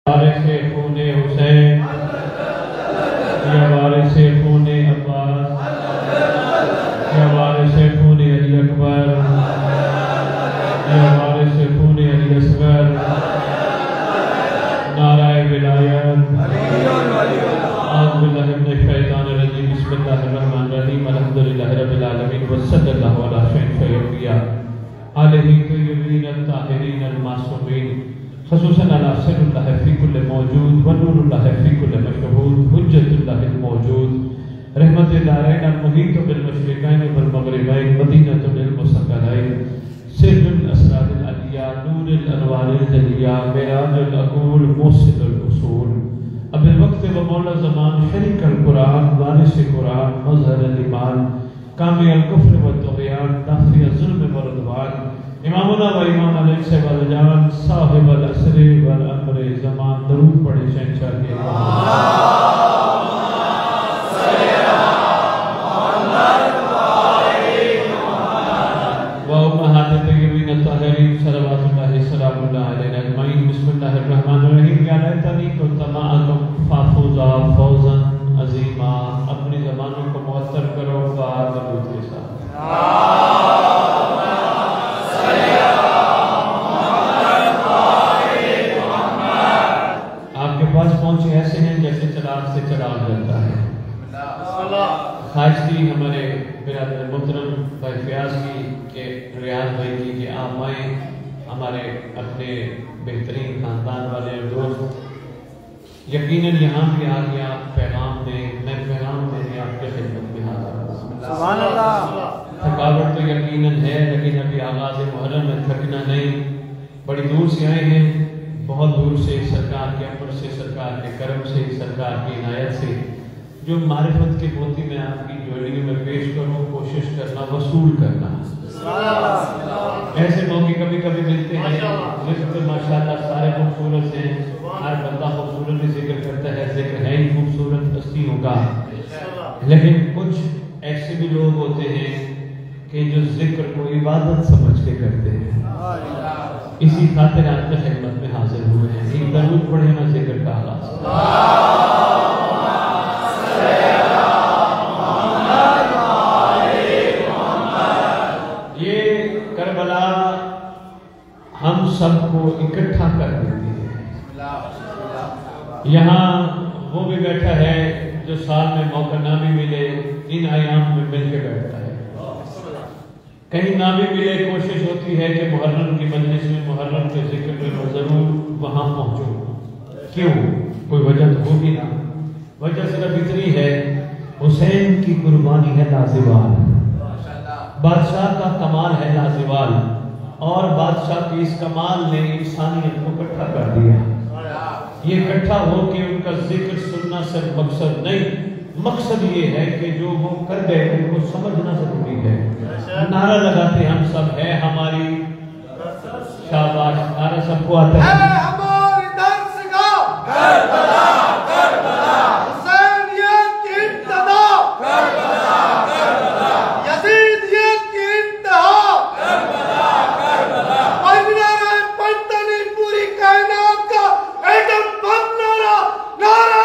وارث خون حسین یا وارث خون عباس یا وارث خون علی اکبر یا وارث خون علی اصغر نعرہ ولایت اعوذ باللہ من الشیطان الرجیم بسم اللہ الرحمن الرحیم الحمدللہ رب العالمین وصلی اللہ علی سیدنا الانبیاء علیہ الطیبین الطاہرین المعصومین خصوصاً علی سر اللہ فی کل موجود ونور اللہ فی کل مشہود حجت اللہ الموجود رحمت دارین المحیط بالمشرقین والمغربین مدینۃ للمستقرین سر الاسرار العلیاء نور الانوار الجلیاء معراج العقول موصل الاصول اب الوقت و مولا زمان شریک القرآن وارث قرآن مظہر الایمان کامی الکفر والطغیان نافی الظلم والعدوان امامنا و امام علیہ سے والجان صاحب العصر والامر زمان درود پڑھے شہنشاہ کے وامہات طیبین الطاہرین صلوات اللہ سلام اللہ علیہ اجمعین بسم اللہ الرحمن الرحیم یا لیتنی کنت معکم فافوزا فوزا عظیما اپنی زبانوں کو معطر کرو بار درود کے ساتھ پہنچے ایسے ہیں جیسے چراغ سے چراغ جلتا ہے خواہش کی ہمارے برادر محترم بھائی فیاض کی کہ ریاض بھائی کی کہ آپ آئیں ہمارے اپنے بہترین خاندان والے دوست یقیناً یہاں بھی آ گیا پیغام دیں میں پیغام دینے آپ کے خدمت میں حاضر ہوں تھکاوٹ تو یقیناً ہے لیکن ابھی آغاز محرم میں تھکنا نہیں بڑی دور سے آئے ہیں بہت دور سے سرکار کے امر سے سرکار کے کرم سے سرکار کی عنایت سے جو معرفت کے موتی میں آپ کی جوڑی میں پیش کروں کوشش کرنا وصول کرنا ایسے موقع کبھی کبھی ملتے ہیں رزق ماشاءاللہ سارے خوبصورت ہیں ہر بندہ خوبصورت بھی ذکر کرتا ہے ذکر ہے ہی خوبصورت ہستیوں کا لیکن کچھ ایسے بھی لوگ ہوتے ہیں کہ جو ذکر کو عبادت سمجھ کے کرتے ہیں اسی خاطر آپ کے خدمت میں حاضر ہوئے ہیں ایک درود پڑھیں نا ذکر کا آغاز یہ کربلا ہم سب کو اکٹھا کر دیتی ہے یہاں وہ بھی بیٹھا ہے جو سال میں موقع نہ بھی ملے ان ایام میں مل کے بیٹھتا ہے کہیں نہ بھی ملے کوشش ہوتی ہے کہ محرم کی مجلس میں محرم کے ذکر میں ضرور وہاں پہنچوں کیوں کوئی وجہ تو ہوگی نا وجہ صرف اتنی ہے حسین کی قربانی ہے لازوال بادشاہ کا کمال ہے لازوال اور بادشاہ کی اس کمال نے انسانیت کو اکٹھا کر دیا یہ اکٹھا ہو کہ ان کا ذکر سننا صرف مقصد نہیں مقصد یہ ہے کہ جو وہ کر گئے ان کو سمجھنا ضروری ہے نعرہ لگاتے ہم سب ہے ہماری شاباش نعرہ سب کو آتا ہے ہماری درس گاہ کربلا کربلا حسینیت کی ابتدا کربلا کربلا یزیدیت کی انتہا کربلا کربلا مجمع پنتنی پوری کائنات کا ایٹم بم نعرہ نعرہ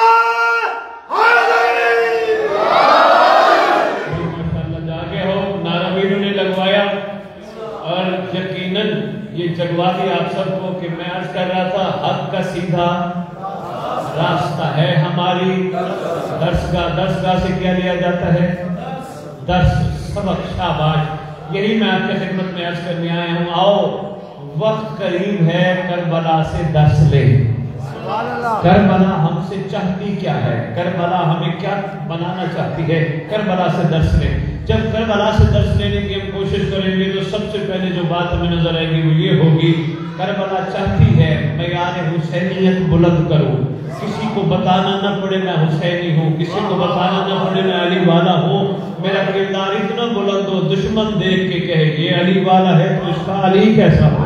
یہ جگوا دی آپ سب کو کہ میں عرض کر رہا تھا حق کا سیدھا راستہ ہے ہماری درسگاہ سے کیا لیا جاتا ہے درس سبق شاباش یہی میں آپ کے خدمت میں عرض کرنے آیا ہوں آؤ وقت قریب ہے کربلا سے درس لے کربلا ہم سے چاہتی کیا ہے کربلا ہمیں کیا بنانا چاہتی ہے کربلا سے درس لے جب کربلا سے درس لینے کی ہم کوشش کریں گے تو سب سے پہلے جو بات ہمیں نظر آئے گی وہ یہ ہوگی کربلا چاہتی ہے معیار حسینیت بلند کروں کسی کو بتانا نہ پڑے میں حسینی ہوں کسی کو بتانا نہ پڑے میں علی والا ہوں میرا کردار اتنا بلند ہو دشمن دیکھ کے کہے یہ علی والا ہے تو اس کا علی کیسا ہو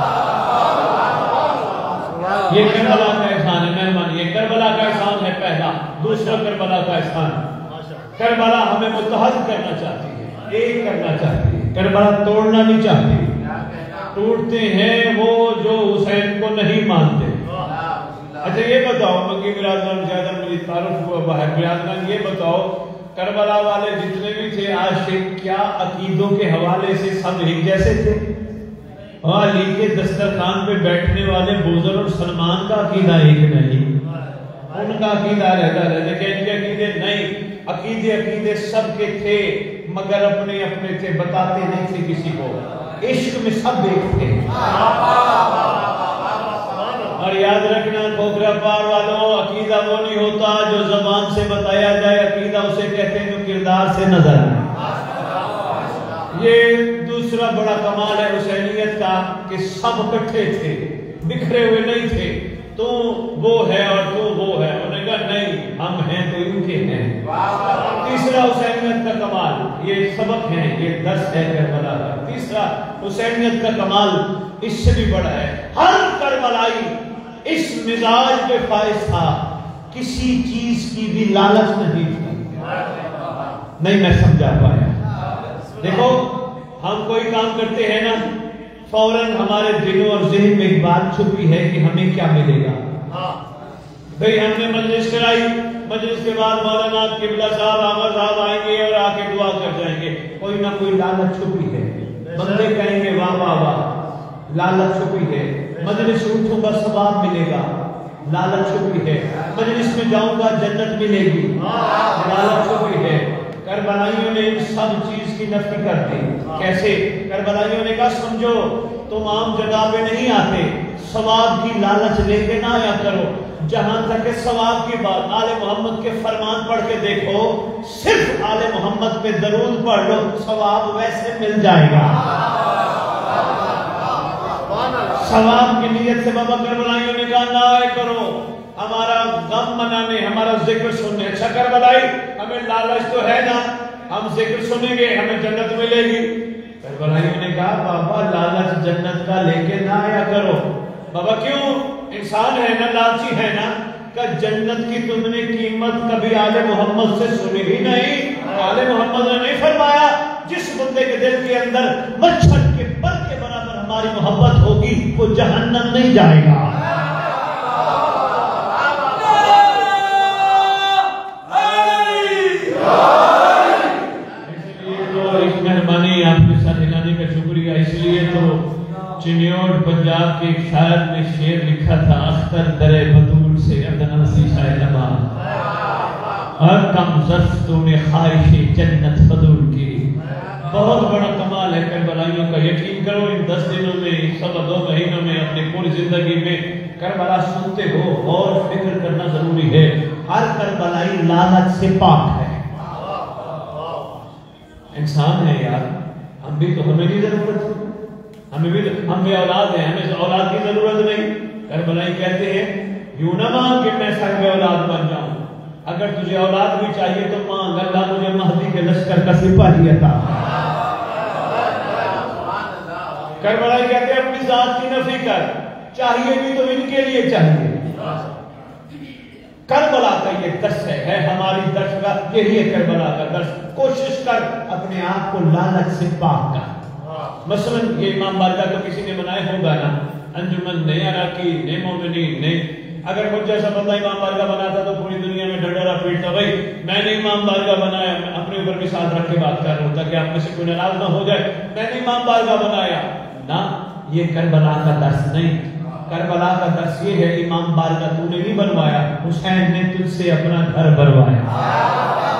یہ کربلا کا احسان ہے مہمان یہ کربلا کا احسان ہے پہلا دوسرا کربلا کا احسان کربلا ہمیں متحد کرنا چاہتی ہے ایک کرنا چاہتی ہے کربلا توڑنا نہیں چاہتی ٹوٹتے ہیں وہ جو حسین کو نہیں مانتے اچھا یہ بتاؤ مکی برادران زیادہ مجھے تعارف ہوا باہر برادران، یہ بتاؤ کربلا والے جتنے بھی تھے عاشق کیا عقیدوں کے حوالے سے سب ایک جیسے تھے؟ علی کے دسترخوان پہ بیٹھنے والے بوزر اور سلمان کا عقیدہ ایک نہیں، ان کا عقیدہ رہتا ہے لیکن ان کے عقیدے نہیں، عقیدے سب کے تھے مگر اپنے اپنے تھے، بتاتے نہیں تھے کسی کو، عشق میں سب ایک تھے۔ اور یاد رکھنا کھوکھرا پار والوں، عقیدہ وہ نہیں ہوتا جو زبان سے بتایا جائے، عقیدہ اسے کہتے ہیں جو کردار سے نظر آئے۔ یہ دوسرا بڑا کمال ہے حسینیت کا کہ سب اکٹھے تھے، بکھرے ہوئے نہیں تھے، تو وہ ہے اور تو وہ ہے، انہوں نے کہا نہیں ہم ہیں تو ان کے ہیں۔ تیسرا حسینیت کا کمال، یہ سبق ہے، یہ درس ہے کربلا کا۔ تیسرا حسینیت کا کمال اس سے بھی بڑا ہے، ہر کربلائی اس مزاج پہ فائز تھا، کسی چیز کی بھی لالچ نہیں تھی۔ نہیں میں سمجھا پایا؟ دیکھو ہم کوئی کام کرتے ہیں نا، فوراً ہمارے دلوں اور ذہن میں ایک بات چھپی ہے کہ ہمیں کیا ملے گا۔ بھئی ہم نے مجلس کرائی، مجلس کے بعد مولانا قبلہ صاحب آغا صاحب آئیں گے اور آ کے دعا کر جائیں گے، کوئی نہ کوئی لالچ چھپی ہے، بندے کہیں گے واہ واہ واہ، لالچ چھپی ہے، مجلس اٹھوں گا ثواب ملے گا، لالچ چھپی ہے، مجلس میں جاؤں گا جنت ملے گی، لالچ چھپی ہے۔ کربلائیوں نے ان سب چیز کی نفی کر دی۔ کیسے؟ کربلائیوں نے کہا سمجھو تم عام جگہ پہ نہیں آتے، ثواب کی لالچ لے کے نہ آیا کرو، جہاں تک کہ ثواب کی بات، آل محمد کے فرمان پڑھ کے دیکھو، صرف آل محمد پہ درود پڑھ لو ثواب ویسے مل جائے گا۔ ثواب کی نیت سے بابا کربلائیوں نے کہا نہ آئے کرو، ہمارا غم منانے، ہمارا ذکر سننے۔ اچھا کربلائی ہمیں لالچ تو ہے نا، ہم ذکر سنیں گے ہمیں جنت ملے گی۔ کربلائیوں نے کہا بابا لالچ جنت کا لے کے نہ آیا کرو۔ بابا کیوں؟ انسان ہے نا، لالچی ہے نا، کہ جنت کی تم نے قیمت کبھی آل محمد سے سنی ہی نہیں۔ آل محمد نے نہیں فرمایا جس بندے کے دل کے اندر مچھر کے پر کے برابر ہماری محبت ہوگی وہ جہنم نہیں جائے گا۔ مہربانی آپ کے ساتھ ہلانے کا شکریہ۔ اس لیے تو چنیوڑ پنجاب کے ایک شاعر نے شعر لکھا تھا، اختر درے بطول سے ادنا سیسہ لبا، اور کم زفتوں نے خواہش جنت فضول کی۔ بہت بڑا کمال ہے کربلائیوں کا، یقین کرو ان 10 دنوں میں، ان 2 مہینوں میں، اپنی پوری زندگی میں کربلا سنتے ہو اور فکر کرنا ضروری ہے۔ ہر کربلائی لالچ سے پاک ہے، انسان ہے یار، ہم بھی تو، ہمیں بھی ضرورت ہے، ہم بھی اولاد ہیں، ہمیں اولاد کی ضرورت نہیں۔ کربلائی کہتے ہیں یوں نہ مانگ کہ میں صاحب اولاد بن جاؤں، اگر تجھے اولاد بھی چاہیے تو مانگ اللہ مجھے مہدی کے لشکر کا سپاہی عطا۔ کربلائی کہتے ہیں اپنی ذات کی نفی کر، چاہیے بھی تو ان کے لیے چاہیے۔ کربلا کا یہ درس ہے ہماری درس کا، یہی ہے کربلا کا درس۔ کوشش کر اپنے آپ کو لالچ سے پاک کر۔ مثلا یہ امام بارگاہ تو کسی نے بنایا ہوگا نا، انجمن نہیں اراکین نہیں مومنین نہیں، اگر مجھ جیسا بندہ امام بارگاہ بناتا تو پوری دنیا میں ڈھڈورا پیٹتا، بھائی میں نے امام بارگاہ بنایا، اپنے اوپر بھی ساتھ رکھ کے بات کر رہا ہوں تاکہ آپ میں سے کوئی ناراض نہ ہو جائے، میں نے امام بارگاہ بنایا نہ، یہ کربلا کا درس نہیں۔ کربلا کا درس یہ ہے امام بارگاہ تو نے نہیں بنوایا، حسین نے تجھ سے اپنا گھر بنوایا۔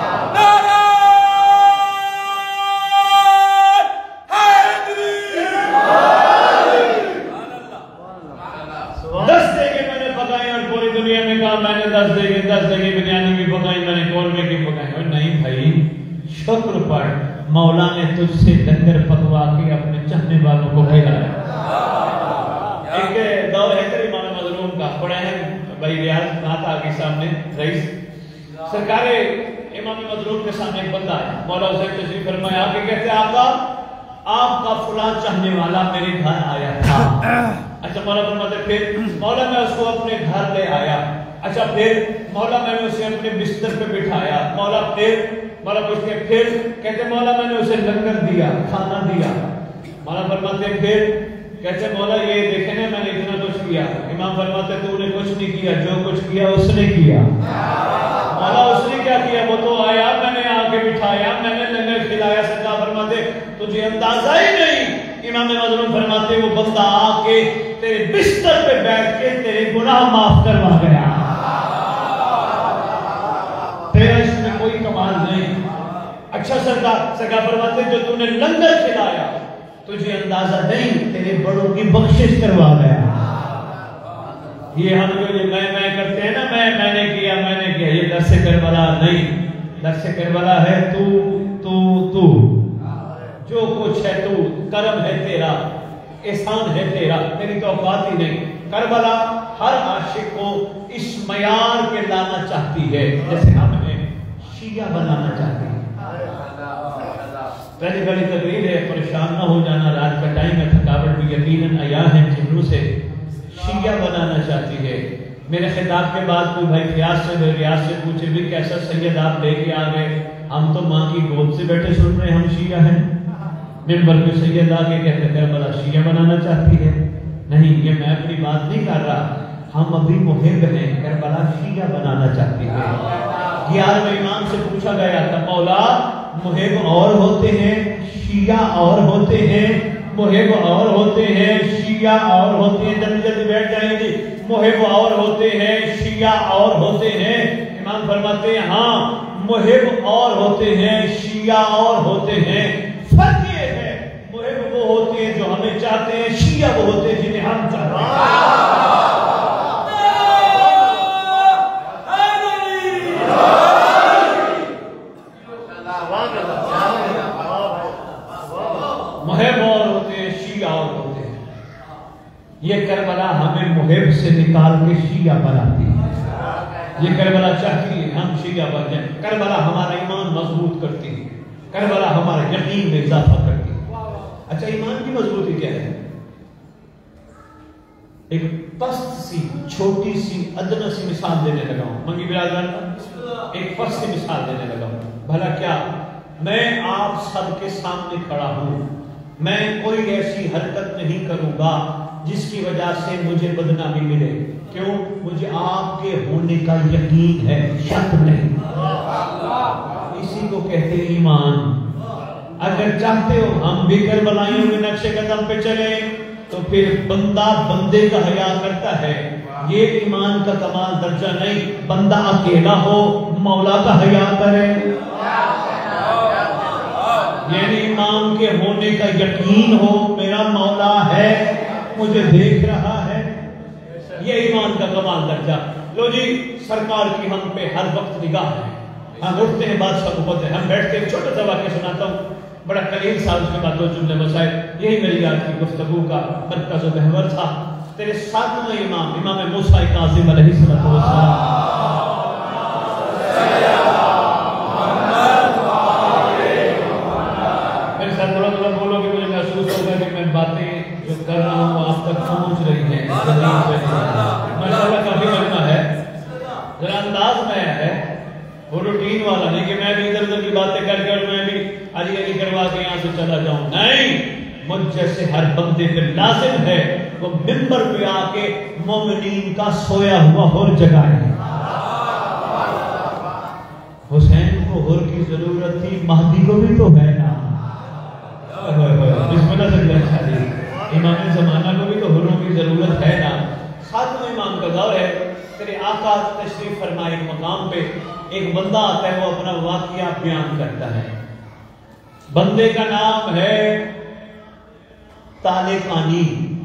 میں نے 10 دیگے بریانی بھی پکائی، میں نے قورمے کی پکائی۔ اور نہیں بھائی، شکر پڑھ، مولا نے تجھ سے لنگر پکوا کے اپنے چاہنے والوں کو کھلایا۔ ایک دور ہے تیرے امام مظلوم کا، پڑھے ہیں بھائی ریاض نات آگی سامنے رئیس سرکار امام مظلوم کے سامنے ایک بندہ ہے، مولا حسین تشریف فرمایا کہ کہتے آقا آپ کا فلاں چاہنے والا میرے گھر آیا تھا۔ اچھا مولا فرماتے پھر؟ مولا میں اس کو اپنے گھر لے آیا۔ اچھا پھر؟ مولا میں نے اسے اپنے بستر پہ بٹھایا۔ مولا پھر؟ مولا پوچھتے پھر؟ کہتے مولا میں نے اسے لنگر دیا، کھانا دیا۔ مولا فرماتے پھر؟ کہتے مولا یہ دیکھیں نا میں نے اتنا کچھ کیا۔ امام فرماتے تو نے کچھ نہیں کیا، جو کچھ کیا اس نے کیا۔ مولا اس نے کیا کیا؟ وہ تو آیا، میں نے آ کے بٹھایا، میں نے لنگر کھلایا۔ سرکار فرماتے تجھے اندازہ ہی نہیں۔ امام مظلوم فرماتے وہ بندہ آ کے تیرے بستر پہ بیٹھ کے تیرے گناہ معاف کروا گیا۔ تیرا اس میں کوئی کمال نہیں۔ اچھا سرکار فرماتے جو تو نے لنگر کھلایا تجھے اندازہ نہیں، تیرے بڑوں کی بخشش کروا گیا۔ یہ ہم جو یہ میں کرتے ہیں نا، میں نے کیا، یہ درس کربلا نہیں۔ درس کربلا ہے تو جو کچھ ہے تو، کرم ہے تیرا، احسان ہے تیرا، میری تو اوقات ہی نہیں۔ کربلا ہر عاشق کو اس معیار کے لانا چاہتی ہے جیسے ہم نے شیعہ بنانا چاہتی ہے۔ پہلی بڑی تقریر ہے، پریشان نہ ہو جانا، رات کا ٹائم ہے، تھکاوٹ بھی یقیناً عیا ہے چہروں سے۔ شیعہ بنانا چاہتی ہے۔ میرے خطاب کے بعد کوئی بھائی ریاض سے پوچھے بھی کیسا سید آپ لے کے آ گئے؟ ہم تو ماں کی گود سے بیٹھے سن رہے ہیں، ہم شیعہ ہیں۔ ممبر پہ سید آ کے کہتے کربلا شیعہ بنانا چاہتی ہے۔ نہیں، یہ میں اپنی بات نہیں کر رہا، ہم ابھی محب ہیں، کربلا شیعہ بنانا چاہتی ہے۔ 11ویں امام سے پوچھا گیا تھا مولا محب اور ہوتے ہیں، شیعہ اور ہوتے ہیں، محب اور ہوتے ہیں، شیعہ اور ہوتے ہیں، جلدی جلدی بیٹھ جائیں گے، محب اور ہوتے ہیں، شیعہ اور ہوتے ہیں۔ امام فرماتے ہیں ہاں محب اور ہوتے ہیں، شیعہ اور ہوتے ہیں، فرق یہ ہے محب وہ ہوتے ہیں جو ہمیں چاہتے ہیں، شیعہ وہ ہوتے ہیں جنہیں ہم چاہتے ہیں۔ محب اور ہوتے ہیں، شیعہ اور ہوتے ہیں۔ یہ کربلا ہمیں محب سے نکال کے شیعہ بناتی ہے۔ یہ کربلا چاہتی ہے ہم شیعہ بن جائیں۔ کربلا ہمارا ایمان مضبوط کرتی ہے، کربلا ہمارا یقین میں اضافہ کرتی ہے۔ اچھا ایمان کی مضبوطی کیا ہے؟ ایک پست سی چھوٹی سی ادنا سی مثال دینے لگا ہوں، منگی برادران، ایک پست سی مثال دینے لگا ہوں۔ بھلا کیا میں آپ سب کے سامنے کھڑا ہوں، میں کوئی ایسی حرکت نہیں کروں گا جس کی وجہ سے مجھے بدنامی ملے، کیوں؟ مجھے آپ کے ہونے کا یقین ہے، شک نہیں۔ اسی کو کہتے ہیں ایمان۔ اگر چاہتے ہو ہم بھی کربلائیوں کے نقشے قدم پہ چلیں تو پھر بندہ بندے کا حیا کرتا ہے، یہ ایمان کا کمال درجہ نہیں۔ بندہ اکیلا ہو مولا کا حیا کرے، یعنی امام کے ہونے کا یقین ہو، میرا مولا ہے، مجھے دیکھ رہا ہے، یہ ایمان کا کمال درجہ۔ لو جی سرکار کی ہم پہ ہر وقت نگاہ ہے، ہم اٹھتے ہیں بادشاہ کو پتہ ہے، ہم بیٹھتے ہیں، چھوٹا سا واقعہ سناتا ہوں، بڑا قلیل سال اس کے بعد 2 جملے مسائل، یہی میری آج کی گفتگو کا مرکز و محور تھا۔ تیرے 7ویں امام، امام موسیٰ کاظم علیہ السلام، باتیں جو کر رہا ہوں آپ تک پہنچ رہی ہیں، ماشاءاللہ کافی مجمع ہے، ذرا انداز میں ہے، وہ روٹین والا نہیں کہ میں بھی ادھر ادھر کی باتیں کر کے اور میں بھی علی کروا کے یہاں سے چلا جاؤں، نہیں، مجھ جیسے ہر بندے پہ لازم ہے وہ ممبر پہ آ کے مومنین کا سویا ہوا ہر جگائے۔ حسین کو ہر کی ضرورت تھی، مہدی کو بھی تو ہے نا، بسم اللہ سے اچھا جی، امام زمانہ کو بھی تو حروں کی ضرورت ہے نا۔ 7ویں امام کا دور ہے، تیرے آقا تشریف فرمائے ایک مقام پہ، ایک بندہ آتا ہے، وہ اپنا واقعہ بیان کرتا ہے۔ بندے کا نام ہے طالقانی،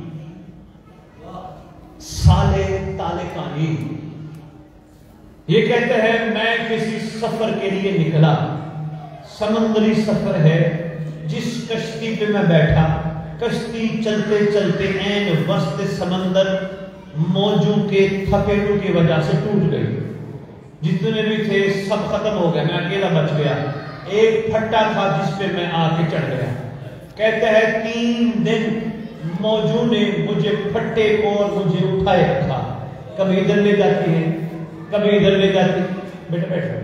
صالح طالقانی۔ یہ کہتا ہے میں کسی سفر کے لیے نکلا، سمندری سفر ہے، جس کشتی پہ میں بیٹھا، کشتی چلتے چلتے عین وسط سمندر موجوں کے تھکیڑوں کی وجہ سے ٹوٹ گئی، جتنے بھی تھے سب ختم ہو گئے، میں اکیلا بچ گیا، ایک پھٹا تھا جس پہ میں آ کے چڑھ گیا۔ کہتا ہے 3 دن موجوں نے مجھے پھٹے کو اور مجھے اٹھائے رکھا، کبھی ادھر لے جاتی ہے کبھی ادھر لے جاتی۔ بیٹا بیٹھو،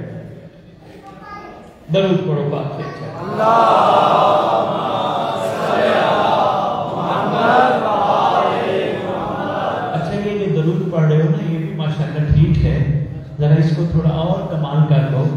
درود پڑھو پاک سے اچھا، یہ جو ذرا اس کو تھوڑا اور کمال کر دو.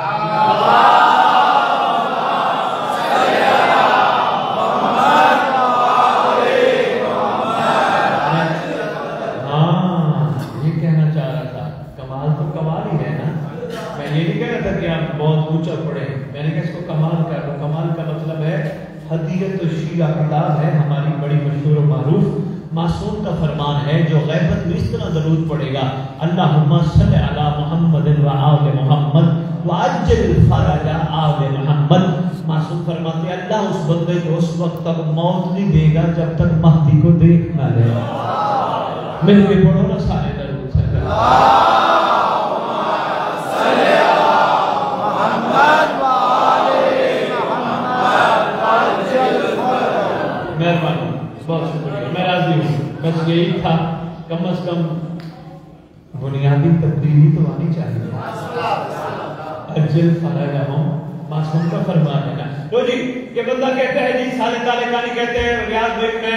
اونچا پڑے. میں نے کہا اس کو کمال کر دو. کمال کا مطلب ہے حدیث الشیعہ کتاب ہے ہماری بڑی مشہور و معروف. معصوم کا فرمان ہے جو غیبت میں اس طرح ضرور پڑے گا اللہم صلی علی محمد و آل محمد وعجل فرج آل محمد. معصوم فرماتے ہیں اللہ اس بندے کو اس وقت تک موت نہیں دے گا جب تک مہدی کو دیکھ نہ لے. مل کے پڑھو نا سارے درود سے. مہربانی بہت شکریہ. میں راضی ہوں. بس یہی تھا کم از کم بنیادی تبدیلی تو آنی چاہیے. اجل فرجہم معصوم کا فرمان ہے نا. تو جی یہ بندہ کہتا ہے جی سالے تالے کانی کہتے ہیں ریاض میں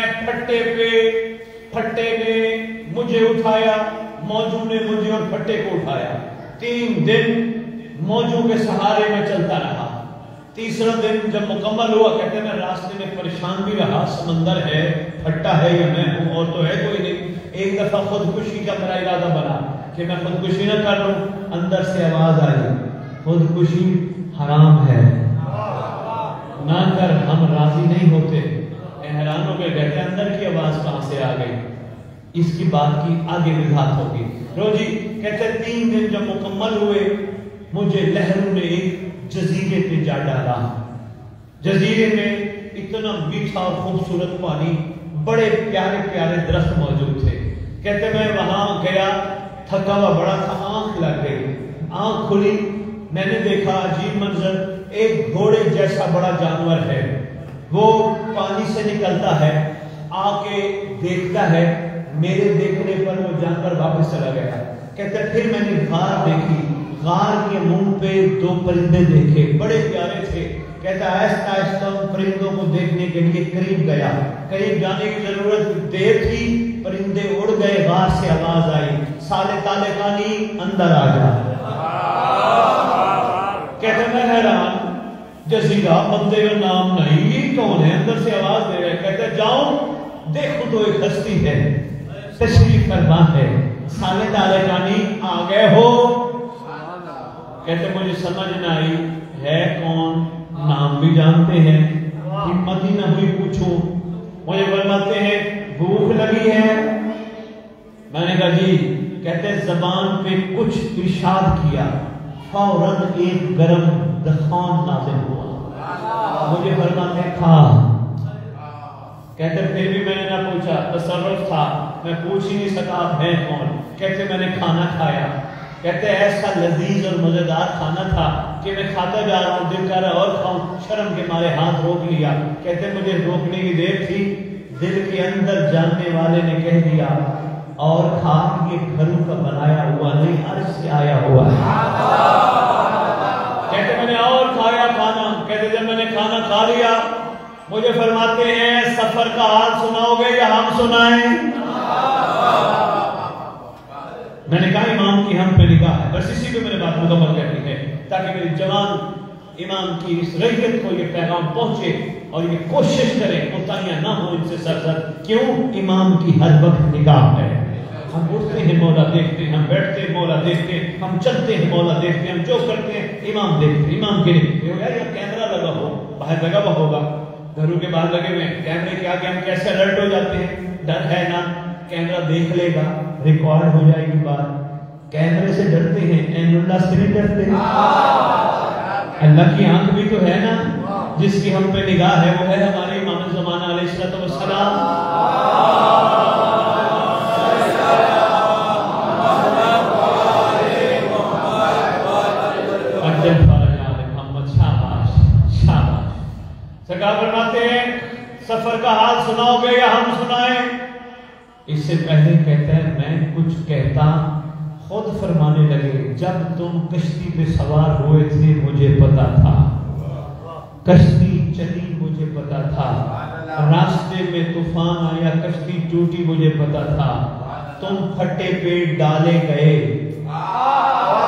پھٹے نے مجھے اٹھایا, موجو نے مجھے اور پھٹے کو اٹھایا. 3 دن موجو کے سہارے میں چلتا رہا. تیسرا دن جب مکمل ہوا کہتے ہیں میں راستے میں پریشان بھی رہا. سمندر ہے, پھٹا ہے یا میں ہوں اور تو ہے کوئی نہیں. ایک دفعہ خودکشی کا میرا ارادہ بنا کہ میں خودکشی نہ کر لوں. اندر سے آواز آئی خودکشی حرام ہے, نہ کر, ہم راضی نہیں ہوتے. حیران ہو گئے, کہتے ہیں اندر کی آواز کہاں سے آ گئی. اس کی بات کی آگے وضاحت ہوگی. روجی کہتے ہیں 3 دن جب مکمل ہوئے مجھے لہروں نے ایک جزیرے پہ جا ڈالا. جزیرے میں اتنا میٹھا اور خوبصورت پانی, بڑے پیارے پیارے درخت موجود تھے. کہتے میں وہاں گیا, تھکا ہوا بڑا تھا, آنکھ لگ گئی. آنکھ کھلی, میں نے دیکھا عجیب منظر. ایک گھوڑے جیسا بڑا جانور ہے, وہ پانی سے نکلتا ہے, آ کے دیکھتا ہے. میرے دیکھنے پر وہ جانور واپس چلا گیا. کہتے پھر میں نے غار دیکھی. غار کے منہ پہ 2 پرندے دیکھے, بڑے پیارے تھے. کہتا آہستہ آہستہ ان پرندوں کو دیکھنے کے لیے قریب گیا. قریب جانے کی ضرورت دیر تھی, پرندے اڑ گئے. غار سے آواز آئی سالے تالے کانی اندر آ جا. کہتے میں حیران, جزیرہ بندے کا نام نہیں, یہ کون ہے اندر سے آواز دے رہے. کہتے جاؤں دیکھو تو ایک ہستی ہے, تشریف فرما ہے. سالے تالے کانی آ گئے ہو. کہتے مجھے سمجھ نہ آئی ہے کون, نام بھی جانتے ہیں, ہمت ہی نہ ہوئی پوچھوں. مجھے فرماتے ہیں بھوک لگی ہے. میں نے کہا جی. کہتے زبان پہ کچھ ارشاد کیا, فوراً ایک گرم دخان نازل ہوا. مجھے فرماتے ہیں کھا. کہتے پھر بھی میں نے نہ پوچھا, تصرف تھا, میں پوچھ ہی نہیں سکا آپ ہیں کون. کہتے میں نے کھانا کھایا. کہتے ایسا لذیذ اور مزیدار کھانا تھا کہ میں کھاتا جا رہا ہوں, دل کر رہا اور کھاؤں, شرم کے مارے ہاتھ روک لیا. کہتے مجھے روکنے کی دیر تھی, دل کے اندر جاننے والے نے کہہ دیا اور کھا, یہ گھروں کا بنایا ہوا نہیں, عرش سے آیا ہوا ہے. کہتے میں نے اور کھایا کھانا. کہتے جب میں نے کھانا کھا لیا مجھے فرماتے ہیں سفر کا حال سناؤ گے یا ہم سنائیں. میں نے کہا امام کی ہم پہ نگاہ ہے. بس اسی پہ میں نے بات مکمل کرنی ہے تاکہ میری جوان امام کی اس ریت کو یہ پیغام پہنچے اور یہ کوشش کریں کوتاہیاں نہ ہوں ان سے سرزد. کیوں؟ امام کی ہر وقت نگاہ ہے. ہم اٹھتے ہیں مولا دیکھتے ہیں, ہم بیٹھتے ہیں مولا دیکھتے ہیں, ہم چلتے ہیں مولا دیکھتے ہیں, ہم جو کرتے ہیں امام دیکھتے ہیں. امام کے لیے یا کیمرہ لگا ہو, باہر لگا ہوا ہوگا, گھروں کے باہر لگے ہوئے, کیمرے کے آگے ہم کیسے الرٹ ہو جاتے ہیں. ڈر ہے نا, کیمرہ دیکھ لے گا, ریکارڈ ہو جائے گی بات. کیمرے سے ڈرتے ہیں, این اللہ سے نہیں ڈرتے. اللہ کی آنکھ بھی تو ہے نا, جس کی ہم پہ نگاہ ہے وہ ہے ہمارے امام زمانہ علیہ الصلوۃ والسلام. سرکار فرماتے ہیں سفر کا حال سناؤ گے یا ہم سنائیں. اس سے پہلے کہتا ہے میں کچھ کہتا, خود فرمانے لگے جب تم کشتی پہ سوار ہوئے تھے مجھے پتا تھا, کشتی چلی مجھے پتا تھا, راستے میں طوفان آیا کشتی ٹوٹی مجھے پتا تھا, تم پھٹے پہ ڈالے گئے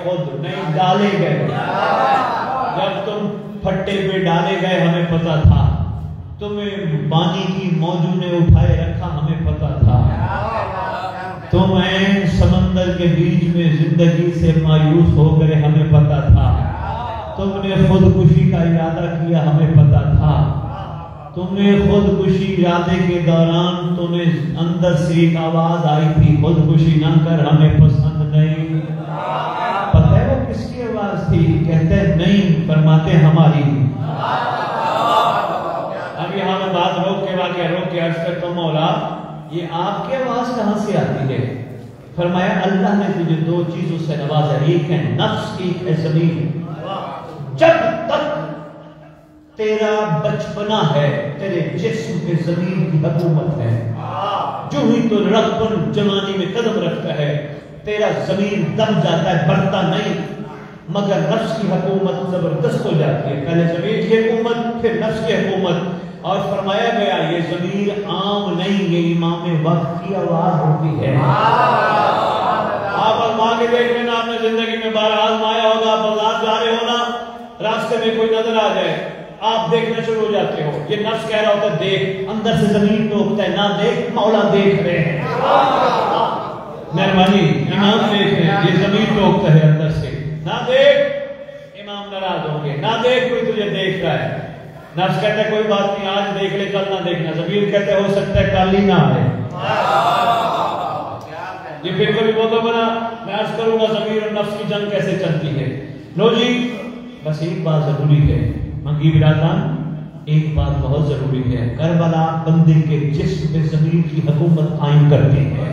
خود نہیں ڈالے گئے. جب تم پھٹے پہ ڈالے گئے ہمیں پتا تھا. تمہیں پانی کی موجوں نے اٹھائے رکھا ہمیں پتا تھا. تم عین سمندر کے بیچ میں زندگی سے مایوس ہو گئے ہمیں پتا تھا. تم نے خودکشی کا ارادہ کیا ہمیں پتا تھا. تم نے خودکشی ارادے کے دوران تمہیں اندر سے ایک آواز آئی تھی خودکشی نہ کر ہمیں پسند نہیں. پتہ ہے وہ کس کی آواز تھی؟ کہتے نہیں، فرماتے ہماری. اب یہاں میں بات روک کے عرض کرتا ہوں مولا یہ آپ کی آواز کہاں سے آتی ہے؟ فرمایا اللہ نے تجھے دو چیزوں سے نوازا، ایک ہے نفس، ایک ہے زمین. جب تک تیرا بچپنا ہے تیرے جسم پہ زمین کی حکومت ہے. جو ہی تو رغبن جوانی میں قدم رکھتا ہے تیرا زمین دم جاتا ہے، بڑھتا نہیں. مگر نفس کی حکومت زبردست ہو جاتی ہے. پہلے زمین کی حکومت پھر نفس کی حکومت. اور فرمایا گیا یہ ضمیر عام نہیں، یہ امام وقت کی آواز ہوتی ہے. آپ آزما کے دیکھ لینا، آپ نے زندگی میں بار آزمایا ہوگا. بازار جا رہے ہو نا، راستے میں کوئی نظر آ جائے آپ دیکھنا شروع ہو جاتے ہو. یہ نفس کہہ رہا ہوتا ہے دیکھ، اندر سے زمین ٹوکتا ہے نہ دیکھ، مولا دیکھ رہے ہیں. مہربانی امام دیکھ رہے ہیں، یہ زمین ٹوکتا ہے اندر سے. نہ دیکھ، امام ناراض ہوں گے. نہ دیکھ، کوئی تجھے دیکھ رہا ہے. نفس کہتا ہے کوئی بات نہیں، آج دیکھ لے کل نہ دیکھنا. ضمیر کہتے ہو سکتا ہے کل ہی نہ آئے. یہ بالکل بھی موقع بنا میں عرض کروں گا ضمیر اور نفس کی جنگ کیسے چلتی ہے. لو جی بس ایک بات ضروری ہے منگی برادران، ایک بات بہت ضروری ہے. کربلا بندے کے جسم پہ ضمیر کی حکومت قائم کرتی ہے،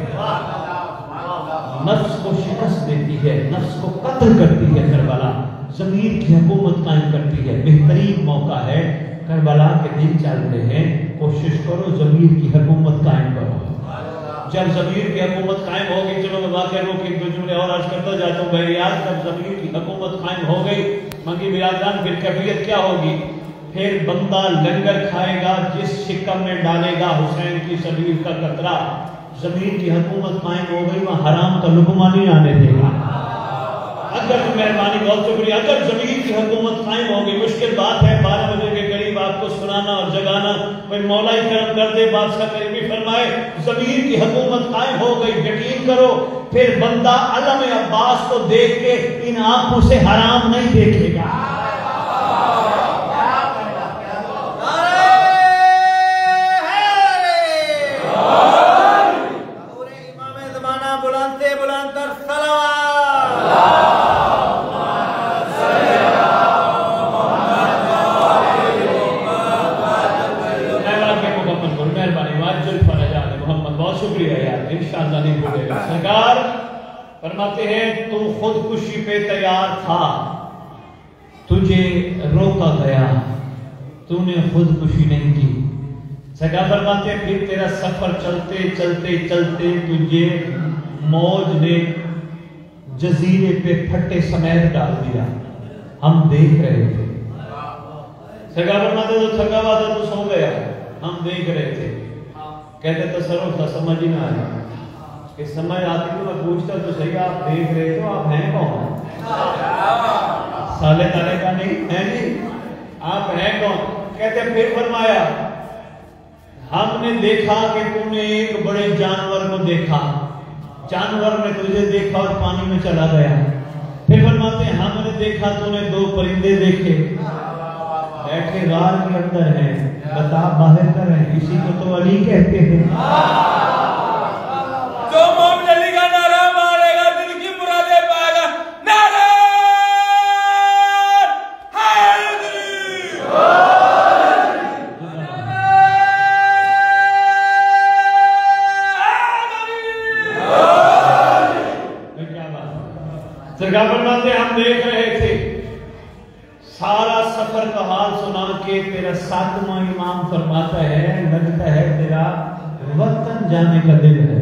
نفس کو شکست دیتی ہے، نفس کو قتل کرتی ہے. کربلا ضمیر کی حکومت قائم کرتی ہے. بہترین موقع ہے، کربلا کے دن چل رہے ہیں، کوشش کرو ضمیر کی حکومت قائم کرو. جب ضمیر کی حکومت قائم ہوگی، چلو میں واقعہ رو کے دو جملے اور عرض کرتا جاتا ہوں بہریات. جب ضمیر کی حکومت قائم ہو گئی منگی برادران، پھر کیفیت کیا ہوگی؟ پھر بندہ لنگر کھائے گا جس شکم میں ڈالے گا حسین کی شبیر کا قطرہ. ضمیر کی حکومت قائم ہو گئی، وہاں حرام کا لقمہ نہیں آنے دے گا. اگر مہربانی بہت شکریہ. اگر ضمیر کی حکومت قائم ہوگی، مشکل بات ہے 12 بجے کے قریب آپ کو سنانا اور جگانا. کوئی مولا ہی کرم کر دے، بادشاہ قریبی فرمائے ضمیر کی حکومت قائم ہو گئی. یقین کرو پھر بندہ علم عباس کو دیکھ کے ان آنکھوں سے حرام نہیں دیکھے گا. سرکار فرماتے ہیں تو خودکشی پہ تیار تھا، تجھے روکا گیا، تو نے خودکشی نہیں کی. سرکار فرماتے ہیں پھر تیرا سفر چلتے چلتے چلتے تجھے موج نے جزیرے پہ پھٹے سمیت ڈال دیا. ہم دیکھ رہے تھے. سرکار فرماتے تو تھکا ہوا تھا تو سو گیا، ہم دیکھ رہے تھے. کہتے تصرف تھا، سمجھ ہی نہ آیا. کہ سمجھ آتی تو میں پوچھتا تو صحیح آپ دیکھ رہے تو آپ ہیں کون؟ سالے تالے کا نہیں ہے جی، آپ ہیں کون؟ کہتے پھر فرمایا ہم نے دیکھا کہ تم نے ایک بڑے جانور کو دیکھا، جانور نے تجھے دیکھا اور پانی میں چلا گیا. پھر فرماتے ہیں ہم نے دیکھا تو نے دو پرندے دیکھے بیٹھے غار کے اندر ہیں، بتا باہر کر ہیں، اسی کو تو علی کہتے ہیں. جو مومن علی کا نعرہ مارے گا دل کی مرادیں پائے گا. نعرہ حیدری، سرکار فرماتے ہیں ہم دیکھ رہے تھے. سارا سفر کا حال سنا کے تیرا ساتواں امام فرماتا ہے لگتا ہے تیرا وطن جانے کا دل ہے،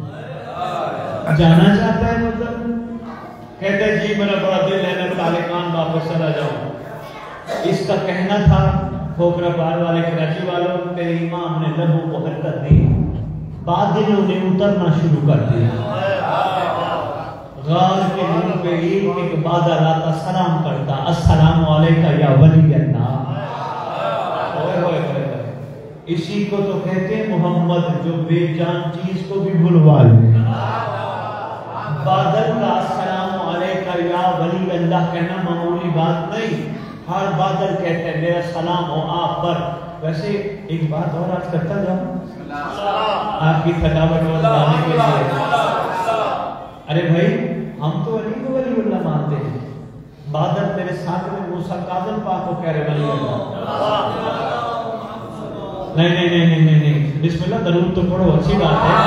جانا چاہتا ہے مطلب. کہتا ہے جی میرا بڑا دل ہے میں تالقان واپس چلا جاؤں. اس کا کہنا تھا کھوکھرا پار والے کراچی والوں، تیرے امام نے لبوں کو حرکت دی، بادلوں نے اترنا شروع کر دیا. غار کے منہ پہ ایک ایک بادل آتا سلام کرتا، السلام علیکہ یا ولی اللہ۔ اسی کو تو کہتے ہیں محمد جو بے جان چیز کو بھی بلوا لے۔ بادل کا السلام علیکہ یا ولی اللہ کہنا معمولی بات نہیں، ہر بادل کہتے ہیں میرا سلام ہو آپ پر۔ ویسے ایک بات اور آج کرتا جاؤں آپ کی تھکاوٹ اور جانے کے لیے، ارے بھائی ہم تو علی کو ولی اللہ مانتے ہیں، بادل میرے ساتھ میں موسیٰ کاظم پاک کو کہہ رہے ولی اللہ۔ نہیں نہیں نہیں نہیں نہیں نہیں، بسم اللہ درود تو پڑھو، اچھی بات ہے۔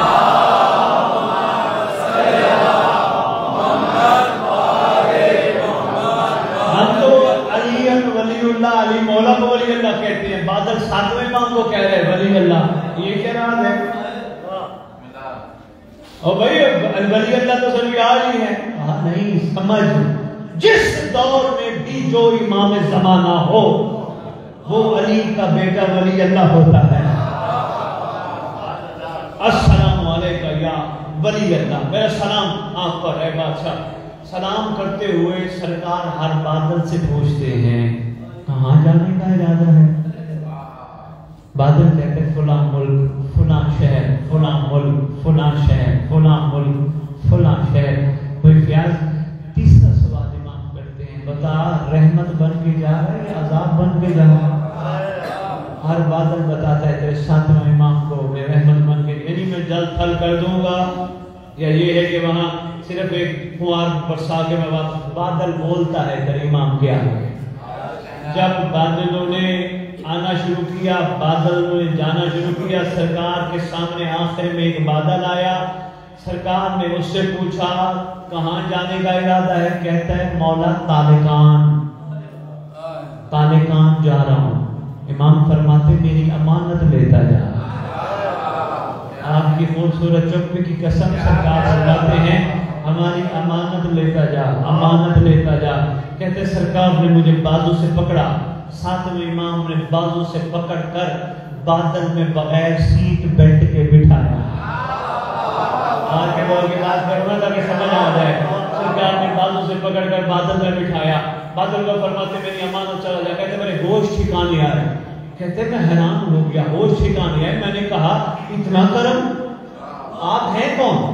ہم تو علی ولی اللہ، علی مولا کو ولی اللہ کہتے ہیں، بادل ساتویں امام کو کہہ رہے ہیں ولی اللہ، یہ کیا راز ہے؟ اور بھائی ولی اللہ تو سبھی آج ہی ہے، نہیں سمجھ، جس دور میں بھی جو امام زمانہ ہو وہ علی کا بیٹا ولی اللہ ہوتا ہے۔ السلام علیکہ یا ولی اللہ، میرا سلام آپ پر ہے بادشاہ۔ سلام کرتے ہوئے سرکار ہر بادل سے پوچھتے ہیں کہاں جانے کا ارادہ ہے؟ بادل کہتے ہیں فلاں ملک، فلاں شہر، فلاں ملک، فلاں شہر، فلاں ملک، فلاں شہر۔ کوئی فیاض تیسرا سوال امام کرتے ہیں، بتا رحمت بن کے جا رہا ہے یا عذاب بن کے جا رہا ہے؟ ہر بادل بتاتا ہے تیرے ساتویں امام کو میں رحمت بن کے، یعنی میں جلد پھل کر دوں گا، یا یہ ہے کہ وہاں صرف ایک فوار برسا کے میں بادل بولتا ہے تیرے امام کے آگے۔ جب بادلوں نے آنا شروع کیا، بادلوں نے جانا شروع کیا، سرکار کے سامنے آخر میں ایک بادل آیا، سرکار نے اس سے پوچھا کہاں جانے کا ارادہ ہے؟ کہتا ہے مولا تالقان، تالقان جا رہا ہوں۔ امام فرماتے میری امانت لیتا جا۔ آپ کی خوبصورت چہرے کی قسم سرکار فرماتے ہیں ہماری امانت لیتا جا، امانت لیتا جا۔ کہتے سرکار نے مجھے بازو سے پکڑا، ساتویں امام نے بازو سے پکڑ کر بادل میں بغیر سیٹ بیلٹ کے بٹھایا۔ آج کے دور کی بات کروں گا تاکہ سمجھ آ جائے۔ سرکار نے بازو سے پکڑ کر بادل میں بٹھایا، بادل کو فرماتے میری امانت چلا جا۔ کہتے میرے ہوش ٹھکانے آئے، کہتے میں حیران ہو گیا، ہوش ٹھکانے آئے۔ میں نے کہا اتنا کرم، آپ ہیں کون؟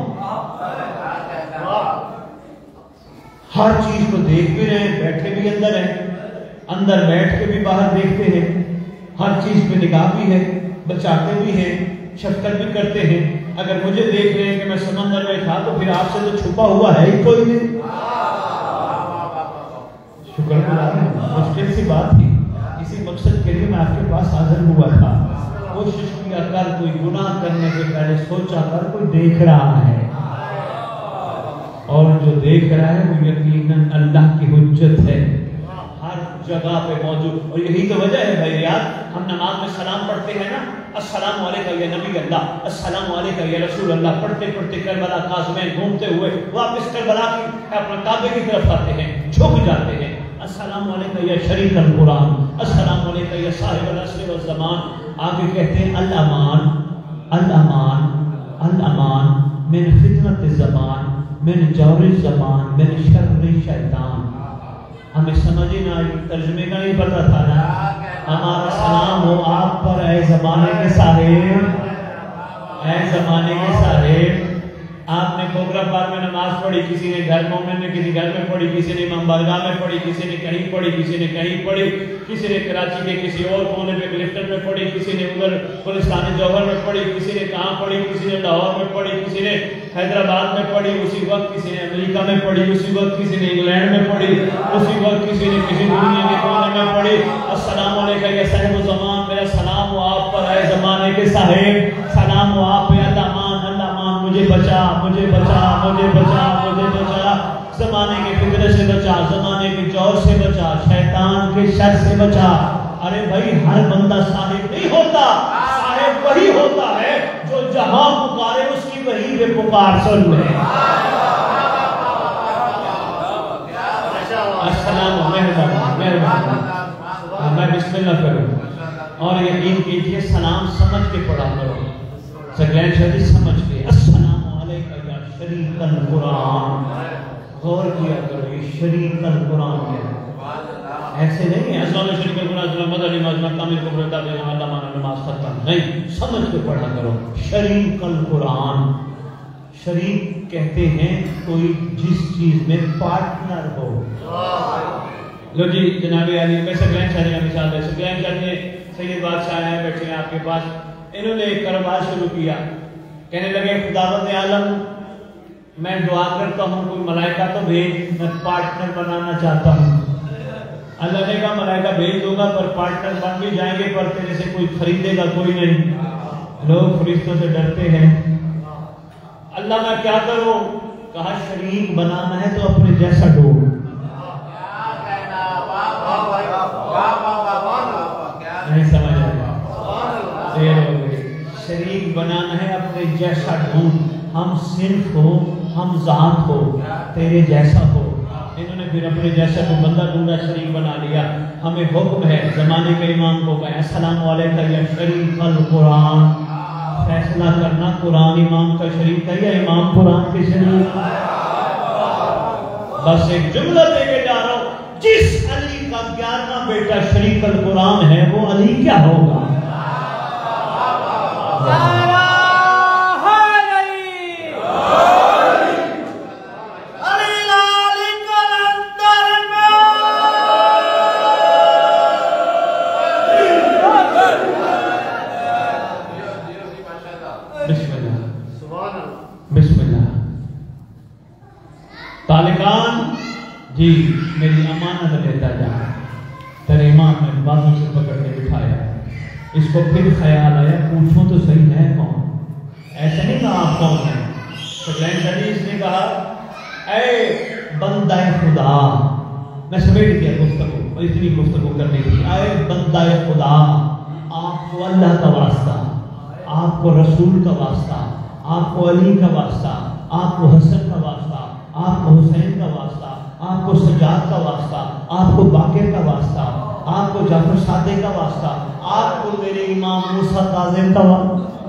ہر چیز کو دیکھ بھی رہے ہیں، بیٹھے بھی اندر ہیں، اندر بیٹھ کے بھی باہر دیکھتے ہیں، ہر چیز پہ نگاہ بھی ہے، بچاتے بھی ہیں، شفقت بھی کرتے ہیں۔ اگر مجھے دیکھ رہے ہیں کہ میں سمندر میں تھا تو پھر آپ سے تو چھپا ہوا ہے ہی کوئی نہیں۔ شکر گزار ہوں، مشکل سی بات تھی، اسی مقصد کے لیے میں آپ کے پاس حاضر ہوا تھا۔ کوشش کیا کر، کوئی گناہ کرنے کے پہلے سوچا کر کوئی دیکھ رہا ہے، اور جو دیکھ رہا ہے وہ یقیناً اللہ کی حجت ہے، ہر جگہ پہ موجود۔ اور یہی تو وجہ ہے بھائی یار، ہم نماز میں سلام پڑھتے ہیں نا، السلام علیکہ یا نبی اللہ، السلام علیکہ یا رسول اللہ، پڑھتے پڑھتے کربلا قاسمین گھومتے ہوئے واپس کربلا کی اپنے کعبے کی طرف آتے ہیں، جھک جاتے ہیں۔ السلام علیکہ یا شریک القرآن، السلام علیکہ یا صاحب العصر والزمان۔ آگے کہتے ہیں الامان، الامان، الامان من فتنۃ الزمان، من جور الزمان، من شر شیطان۔ ہمیں سمجھ ہی نہ آئی، ترجمے کا نہیں پتا تھا نا۔ ہمارا سلام ہو آپ پر اے زمانے کے صاحب، اے زمانے کے صاحب۔ آپ نے کوکرا پارک میں نماز پڑھی، کسی نے گھر مومن میں کسی گھر میں پڑھی، کسی نے امام بارگاہ میں پڑھی، کسی نے کہیں پڑھی، کسی نے کہیں پڑھی، کسی نے کراچی کے کسی اور کونے میں کلفٹن میں پڑھی، کسی نے ادھر گلستان جوہر میں پڑھی، کسی نے کہاں پڑھی، کسی نے لاہور میں پڑھی، کسی نے حیدرآباد میں پڑھی اسی وقت، کسی نے امریکہ میں پڑھی اسی وقت، کسی نے انگلینڈ میں پڑھی اسی وقت، کسی نے کسی دنیا کے کونے میں پڑھی۔ السلام علیکم یا صاحب الزمان، میرا سلام ہو آپ پر اے زمانے کے صاحب، سلام ہو آپ پہ الامان، الامان، مجھے بچا، مجھے بچا، مجھے بچا، مجھے بچا، زمانے کے فتنے سے بچا، زمانے کے جور سے بچا، شیطان کے شر سے بچا۔ ارے بھائی ہر بندہ صاحب نہیں ہوتا، صاحب وہی ہوتا ہے جو جہاں پکارے اس کی وہی پہ پکار سن لے۔ السلام مہربان مہربان، میں بسم اللہ کروں اور یقین کیجئے سلام سمجھ کے پڑھا کرو، سگلین شدید سمجھ کے۔ السلام علیکم یا شریک القرآن، غور کیا کرو یہ شریک القرآن کیا ہے، ایسے نہیں ہے اسلام شریک القرآن مدنی مذہب تعمیر کو برتا دے اللہ مانا نماز ختم نہیں، سمجھ کے پڑھا کرو شریک القرآن۔ شریک کہتے ہیں کوئی جس چیز میں پارٹنر ہو۔ لو جی جناب علی میں سکلین شاہ نے مثال ہے، سکلین شاہ نے سید بادشاہ ہیں بیٹھے ہیں آپ کے پاس، انہوں نے ایک کاروبار شروع کیا، کہنے لگے خداوند عالم میں دعا کرتا ہوں کوئی ملائکہ تو بھیج، میں پارٹنر بنانا چاہتا ہوں۔ اللہ نے کہا ملائکہ بھیج دوں گا پر پارٹنر بن بھی جائیں گے پر تیرے سے کوئی خریدے گا کوئی نہیں۔ لوگ فرشتوں سے ڈرتے ہیں، اللہ میں کیا کروں؟ کہا شریک بنانا ہے تو اپنے جیسا ڈھونڈ۔ نہیں سمجھ آیا؟ دیر ہو گئی۔ شریک بنانا ہے اپنے جیسا ڈھونڈ، ہم صنف ہو ہم ذات ہو تیرے جیسا ہو۔ انہوں نے پھر اپنے جیسا کو بندہ ڈھونڈا، شریک بنا لیا۔ ہمیں حکم ہے زمانے کے امام کو کہا السلام علیکم یا شریک القرآن، فیصلہ کرنا قرآن امام کا شریک ہے یا امام قرآن کے شریک۔ بس ایک جملہ دے کے جا رہا ہوں، جس علی کا 11واں بیٹا شریک القرآن ہے وہ علی کیا ہوگا؟ طالقان جی میری امانت لیتا جا، تیرے امام نے بازو سے پکڑ کے بٹھایا، اس کو پھر خیال آیا پوچھوں تو صحیح ہے کون؟ ایسا نہیں کہا آپ کون ہیں، سکلین شاہ اس نے کہا اے بندہ خدا، میں سمیٹ دیا گفتگو، اتنی گفتگو کرنی تھی، اے بندہ خدا، آپ کو اللہ کا واسطہ، آپ کو رسول کا واسطہ، آپ کو علی کا واسطہ، آپ کو حسن کا واسطہ، آپ کو حسین کا واسطہ، آپ کو سجاد کا واسطہ، آپ کو باقر کا واسطہ، آپ کو جعفر صادق کا واسطہ، آپ کو میرے امام موسیٰ کاظم کا واسطہ۔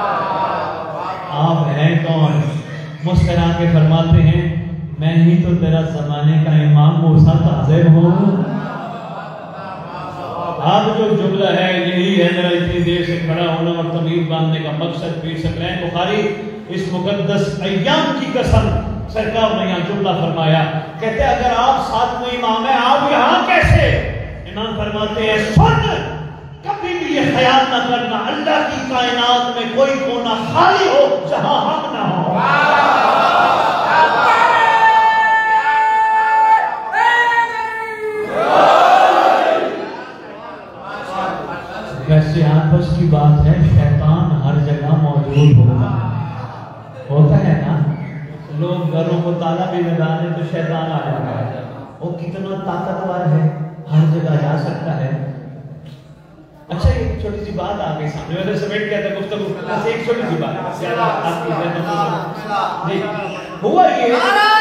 آپ ہیں کون؟ مسکرا کے فرماتے ہیں میں ہی تو تیرا زمانے کا امام موسیٰ کاظم ہوں۔ اب جو جملہ ہے یہی ہے، میرا اتنی دیر سے کھڑا ہونا اور طویل باندھنے کا مقصد پیر سکلین بخاری اس مقدس ایام کی قسم سرکار نے یہاں جملہ فرمایا، کہتے ہیں اگر آپ ساتھ میں امام ہیں آپ یہاں کیسے؟ امام فرماتے ہیں سن، کبھی بھی یہ خیال نہ کرنا اللہ کی کائنات میں کوئی کونا خالی ہو جہاں ہم نہ ہو۔ ویسے آپس کی بات ہے شیطان ہر جگہ موجود ہوتا ہے نا، لوگ گھروں کو تالا بھی لگا دیں تو شیطان آ جاتا ہے، وہ کتنا طاقتور ہے، ہر جگہ جا سکتا ہے۔ اچھا ایک چھوٹی سی بات آ گئی سامنے، میں نے سمیٹ کیا تھا گفتگو، ایک چھوٹی سی بات آپ کی جی ہوا یہ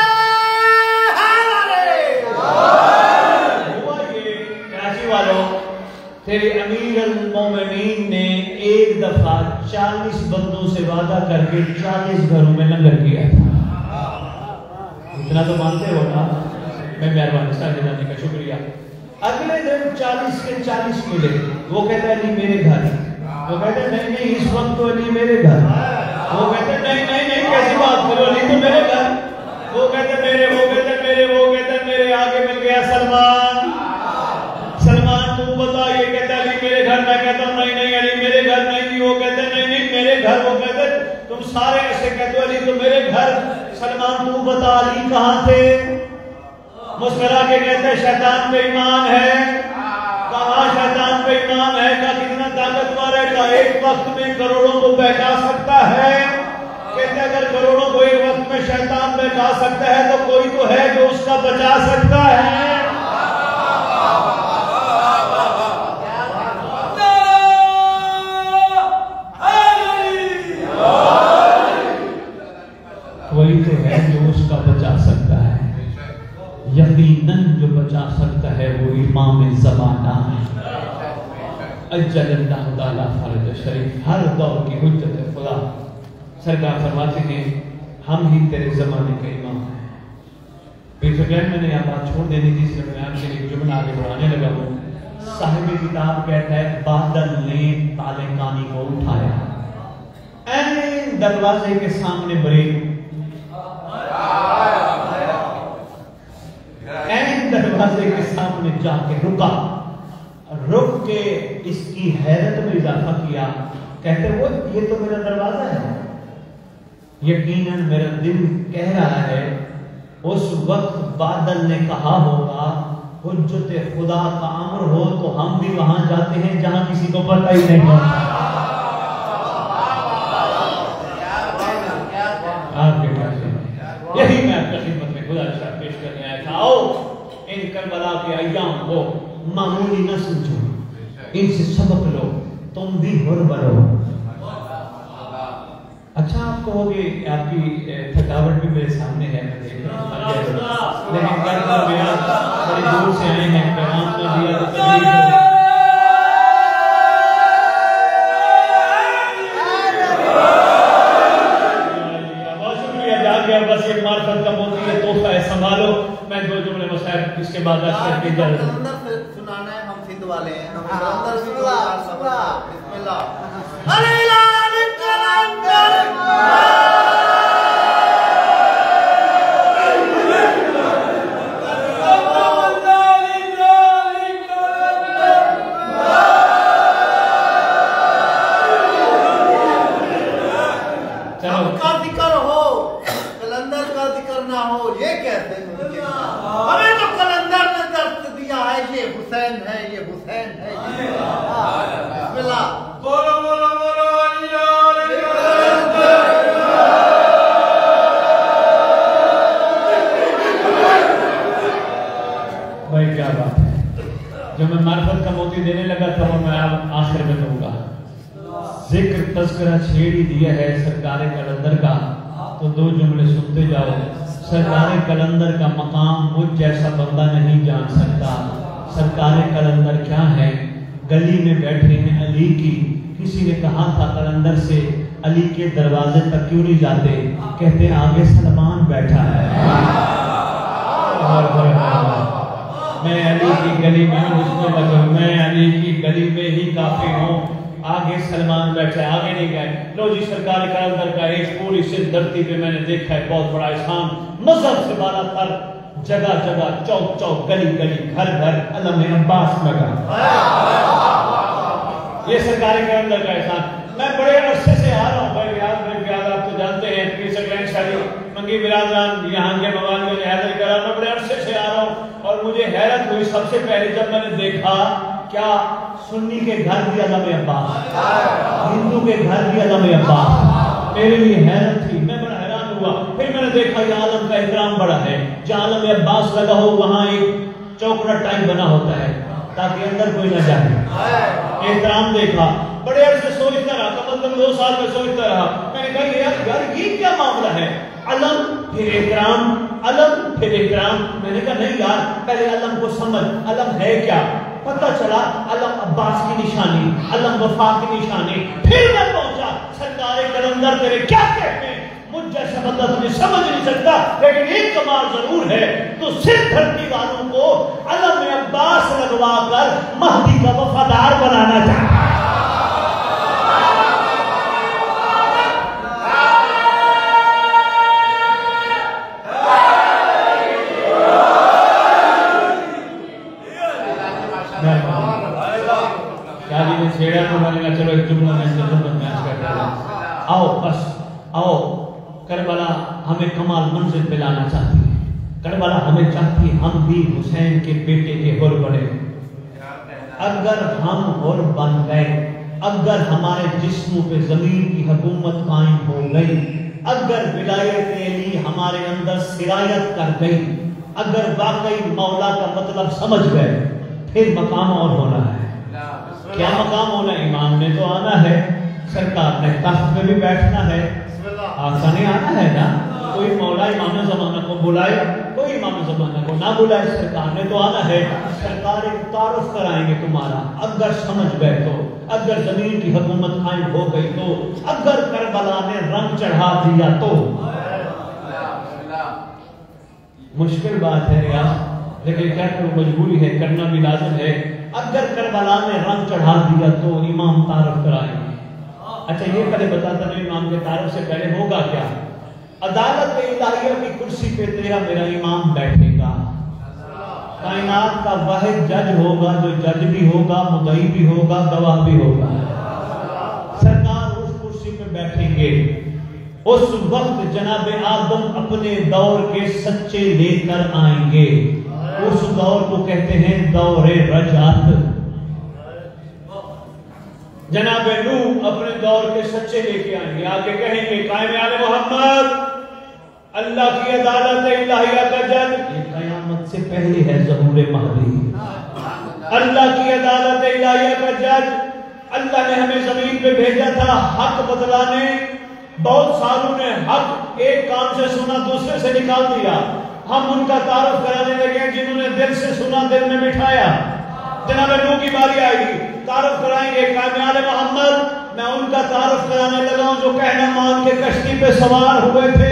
کراچی والوں، تیرے امیر المومنین نے ایک دفعہ 40 بندوں سے وعدہ کر کے 40 گھروں میں لنگر کیا تھا، اتنا تو مانتے ہو نا؟ میں مہربانی سارے جانے کا شکریہ۔ اگلے دن 40 کے 40 ملے، وہ کہتا ہے علی میرے گھر، وہ کہتے ہیں نہیں نہیں اس وقت تو علی میرے گھر، وہ کہتے ہیں نہیں نہیں نہیں کیسی بات کرو علی تو میرے گھر، وہ کہتے ہیں میرے، وہ کہتے ہیں میرے، وہ کہتے ہیں میرے، آگے مل گیا سلمان، سلمان تو بتا، یہ کہتا ہے علی میرے گھر، میں کہتا ہوں نہیں نہیں علی میرے گھر نہیں، وہ کہتے ہیں نہیں نہیں میرے گھر، وہ کہتے ہیں تم سارے ایسے کہتے ہو علی تو میرے گھر، سلمان تو بتا علی کہاں تھے؟ مسکرا کے کہتے ہیں شیطان پہ ایمان ہے، کہاں شیطان پہ ایمان ہے، کہا کتنا طاقتور ہے، کہا ایک وقت میں کروڑوں کو بہکا سکتا ہے، کہتے اگر کروڑوں کو ایک وقت میں شیطان بہکا سکتا ہے تو کوئی تو ہے جو اس کا بچا سکتا ہے۔ کوئی تو ہے جو اس کا بچا سکتا ہے، یقیناً جو بچا سکتا ہے وہ امام زمانہ ہے، اجل اللہ تعالیٰ فرج شریف، ہر دور کی حجت خدا۔ سرکار فرماتے ہیں ہم ہی تیرے زمانے کے امام ہیں، बेशक मैंने यहाँ बात छोड़ देनी थी, सिर्फ मैं आपके लिए जुमला आगे बढ़ाने लगा हूँ। साहिब किताब कहता है बादल ने ताले कानी को उठाया, ऐन दरवाजे के सामने ब्रेक, ऐन दरवाजे के सामने जाके रुका, रुक के इसकी हैरत में इजाफा किया। कहते वो ये तो मेरा दरवाजा है, यकीनन मेरा दिल कह रहा है उस वक्त बादल ने कहा होगा हुज्जत खुदा का अमर हो तो हम भी वहां जाते हैं जहां किसी को पता ही नहीं होता। यही मैं आपकी खिदमत में गुजारिश पेश करने आया था। आओ इन करबला के अय्याम को मामूली न समझो, इनसे सबक लो, तुम भी हुर बनो। अच्छा आप कहोगे आपकी थकावट भी मेरे सामने है, मैं देख रहा हूं, लेकिन क्या करोगे आप बड़ी दूर से आए हैं, पैगाम तो दिया तो तकलीफ होगी। बहुत शुक्रिया, जाके बस एक मार्फत का मोती है, तोहफा है, संभालो। मैं दो जुमले मसाइल इसके बाद सुनाना है, हम सिंध वाले हैं, हम का जिक्र हो, कलंदर का जिक्र ना हो, ये कहते हैं। हमें तो कलंदर ने दर्द दिया है, ये हुसैन है, ये हुसैन है, बिस्मिल्लाह बोलो बोलो बोलो भाई क्या बात है। जब मैं मार्फत का मोती देने लगा था वो मैं अब आखिर में कहूँगा, जिक्र तज़किरा छेड़ ही दिया है सरकार कलंदर का, तो दो जुमले सुनते जाओ। सरकार कलंदर का मकाम मुझ जैसा बंदा नहीं जान सकता। सरकार कलंदर क्या है? गली में बैठे हैं अली की, किसी ने कहा था कलंदर से अली के दरवाजे तक क्यों नहीं जाते? कहते आगे सलमान बैठा है। मैं अली की गली में घुसने लगा, मैं अली की गली में ही काफी हूँ, आगे सलमान बैठा है, आगे नहीं गए। लो जी सरकार कलंदर का एक पूरी सिंध धरती पे मैंने देखा है बहुत बड़ा एहसान, मजहब से बाला तर, जगह जगह, चौक चौक, गली गली, घर घर अलम अब्बास लगा। ये सरकार कलंदर का एहसान। मैं बड़े अरसे से आ रहा हूँ भाई, ब्याज आप तो जानते हैं, मंगी बिरादरान यहाँ के मवान में हैदर करा, मैं बड़े अरसे से आ रहा हूँ और मुझे हैरत हुई सबसे पहले जब मैंने देखा क्या सुन्नी के घर भी अदम अब्बास, हिंदू के घर भी अदम अब्बास। मेरे लिए हैरत थी, मैं बड़ा हैरान हुआ। फिर मैंने देखा ये आलम का एहतराम बड़ा है, जहाँ आलम अब्बास लगा हो वहाँ एक चौकड़ा टाइप बना होता है ताकि अंदर कोई न जाए। एहतराम देखा, बड़े अरसे सोचता रहा, कम से कम 2 साल में सोचता रहा। मैंने कहा यार ये क्या मामला है? अलम फिर एहतराम, अलम फिर एहतराम। मैंने कहा नहीं यार, पहले अलम को समझ, अलम है क्या? पता चला अलम अब्बास की निशानी, अलम वफा की निशानी। फिर मैं पहुंचा, सरकार कलंदर तेरे क्या कहते हैं? मुझ जैसा बंदा तुझे समझ नहीं सकता, लेकिन एक कमाल जरूर है, तो सिर्फ धरती वालों को अलम अब्बास लगवा कर महदी का वफादार बनाना चाहता है। छेड़ा तो मैंने कहा चलो एक जुमला मैं मैच करता हूं। आओ बस आओ, करबला हमें कमाल मंजिल पे लाना चाहती है, करबला हमें चाहती है हम भी हुसैन के बेटे के हुर बने। अगर हम हुर बन गए, अगर हमारे जिस्मों पे जमीन की हुकूमत कायम हो गई, अगर विलायत अली हमारे अंदर सिरायत कर गई, अगर वाकई मौला का मतलब समझ गए, फिर मकाम और होना है। क्या मकाम होना? इमाम ने तो आना है, सरकार ने तख्त पे भी बैठना है, आसानी आना है ना। कोई मौला इमाम ज़माना को बुलाए, कोई इमाम ज़माना को ना बुलाए, सरकार ने तो आना है। सरकार एक तारुफ कराएंगे तुम्हारा, अगर समझ गए तो, अगर जमीन की हुकूमत कायम हो गई तो, अगर करबला ने रंग चढ़ा दिया तो। मुश्किल बात है यार, लेकिन क्या करूं, मजबूरी है, करना भी लाजिम है। अगर करबला में रंग चढ़ा दिया तो इमाम तारफ कराएंगे। अच्छा ये पहले बताता नहीं, इमाम के तारफ से पहले होगा क्या? अदालत इलाहिया की कुर्सी पे तेरा मेरा इमाम बैठेगा, कायनात का वाहिद जज होगा, जो जज भी होगा, मुदई भी होगा, गवाह भी होगा। सरकार उस कुर्सी पे बैठेंगे। उस वक्त जनाब आदम अपने दौर के सच्चे लेकर आएंगे। उस दौर को कहते हैं दौरे रजात। जनाब नूह अपने दौर के सच्चे लेके आएंगे, आके कहेंगे कायम आले मोहम्मद, अल्लाह की अदालत इलाहिया का जज, ये कयामत से पहले है ज़हूर महदी। अल्लाह की अदालत इलाहिया का जज, अल्लाह ने हमें जमीन पे भेजा था हक बतलाने। बहुत सालों ने हक एक कान से सुना, दूसरे से निकाल दिया। हम उनका तारुफ कराने लगे जिन्होंने दिल से सुना, दिल में बिठाया। जनाब नूह की बारी आएगी, तारुफ कराएंगे कायम आले मोहम्मद, मैं उनका तारुफ कराने लगा हूं जो कहना मान के कश्ती पे सवार हुए थे।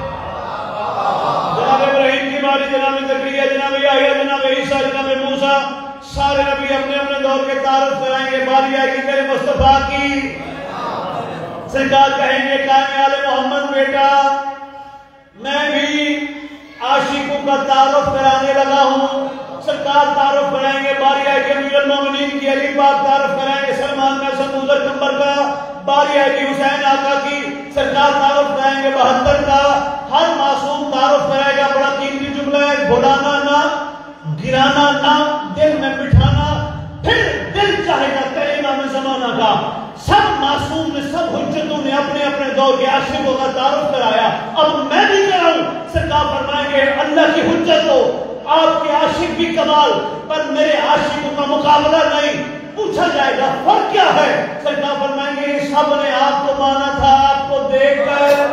जनाब इब्राहिम की बारी, जनाब ज़करिया, जनाब याह्या, जनाब ईसा, जनाब मूसा, सारे नबी अपने अपने दौर के तारुफ कराएंगे। बारी आएगी तेरे मुस्तफा की। सरकार कहेंगे कायम आले मोहम्मद बेटा, मैं भी आशिकों का तारुफ कराने लगा हूं। सरकार तारुफ कराएंगे। बारी आएगी अमीरुल मोमिनीन की, अली पाक तारुफ कराएंगे सलमान में समुद्र नंबर का। बारी आएगी हुसैन आका की, सरकार तारुफ कराएंगे 72 का। हर मासूम तारुफ कराएगा। बड़ा कीमती जुमला है, भुलाना ना, गिराना ना, दिल में बिठाना। फिर दिल चाहेगा तेरे इमाम ज़माना का। सब मासूम ने, सब हुज्जतों ने अपने अपने दौर के आशिकों का तारुफ कराया, अब मैं भी कराऊं। सरकार फरमाएंगे अल्लाह की हुज्जत हो, आपके आशिक भी कमाल, पर मेरे आशिकों का मुकाबला नहीं। पूछा जाएगा फर्क क्या है? सरकार फरमाएंगे सब ने आपको माना था, आपको देखकर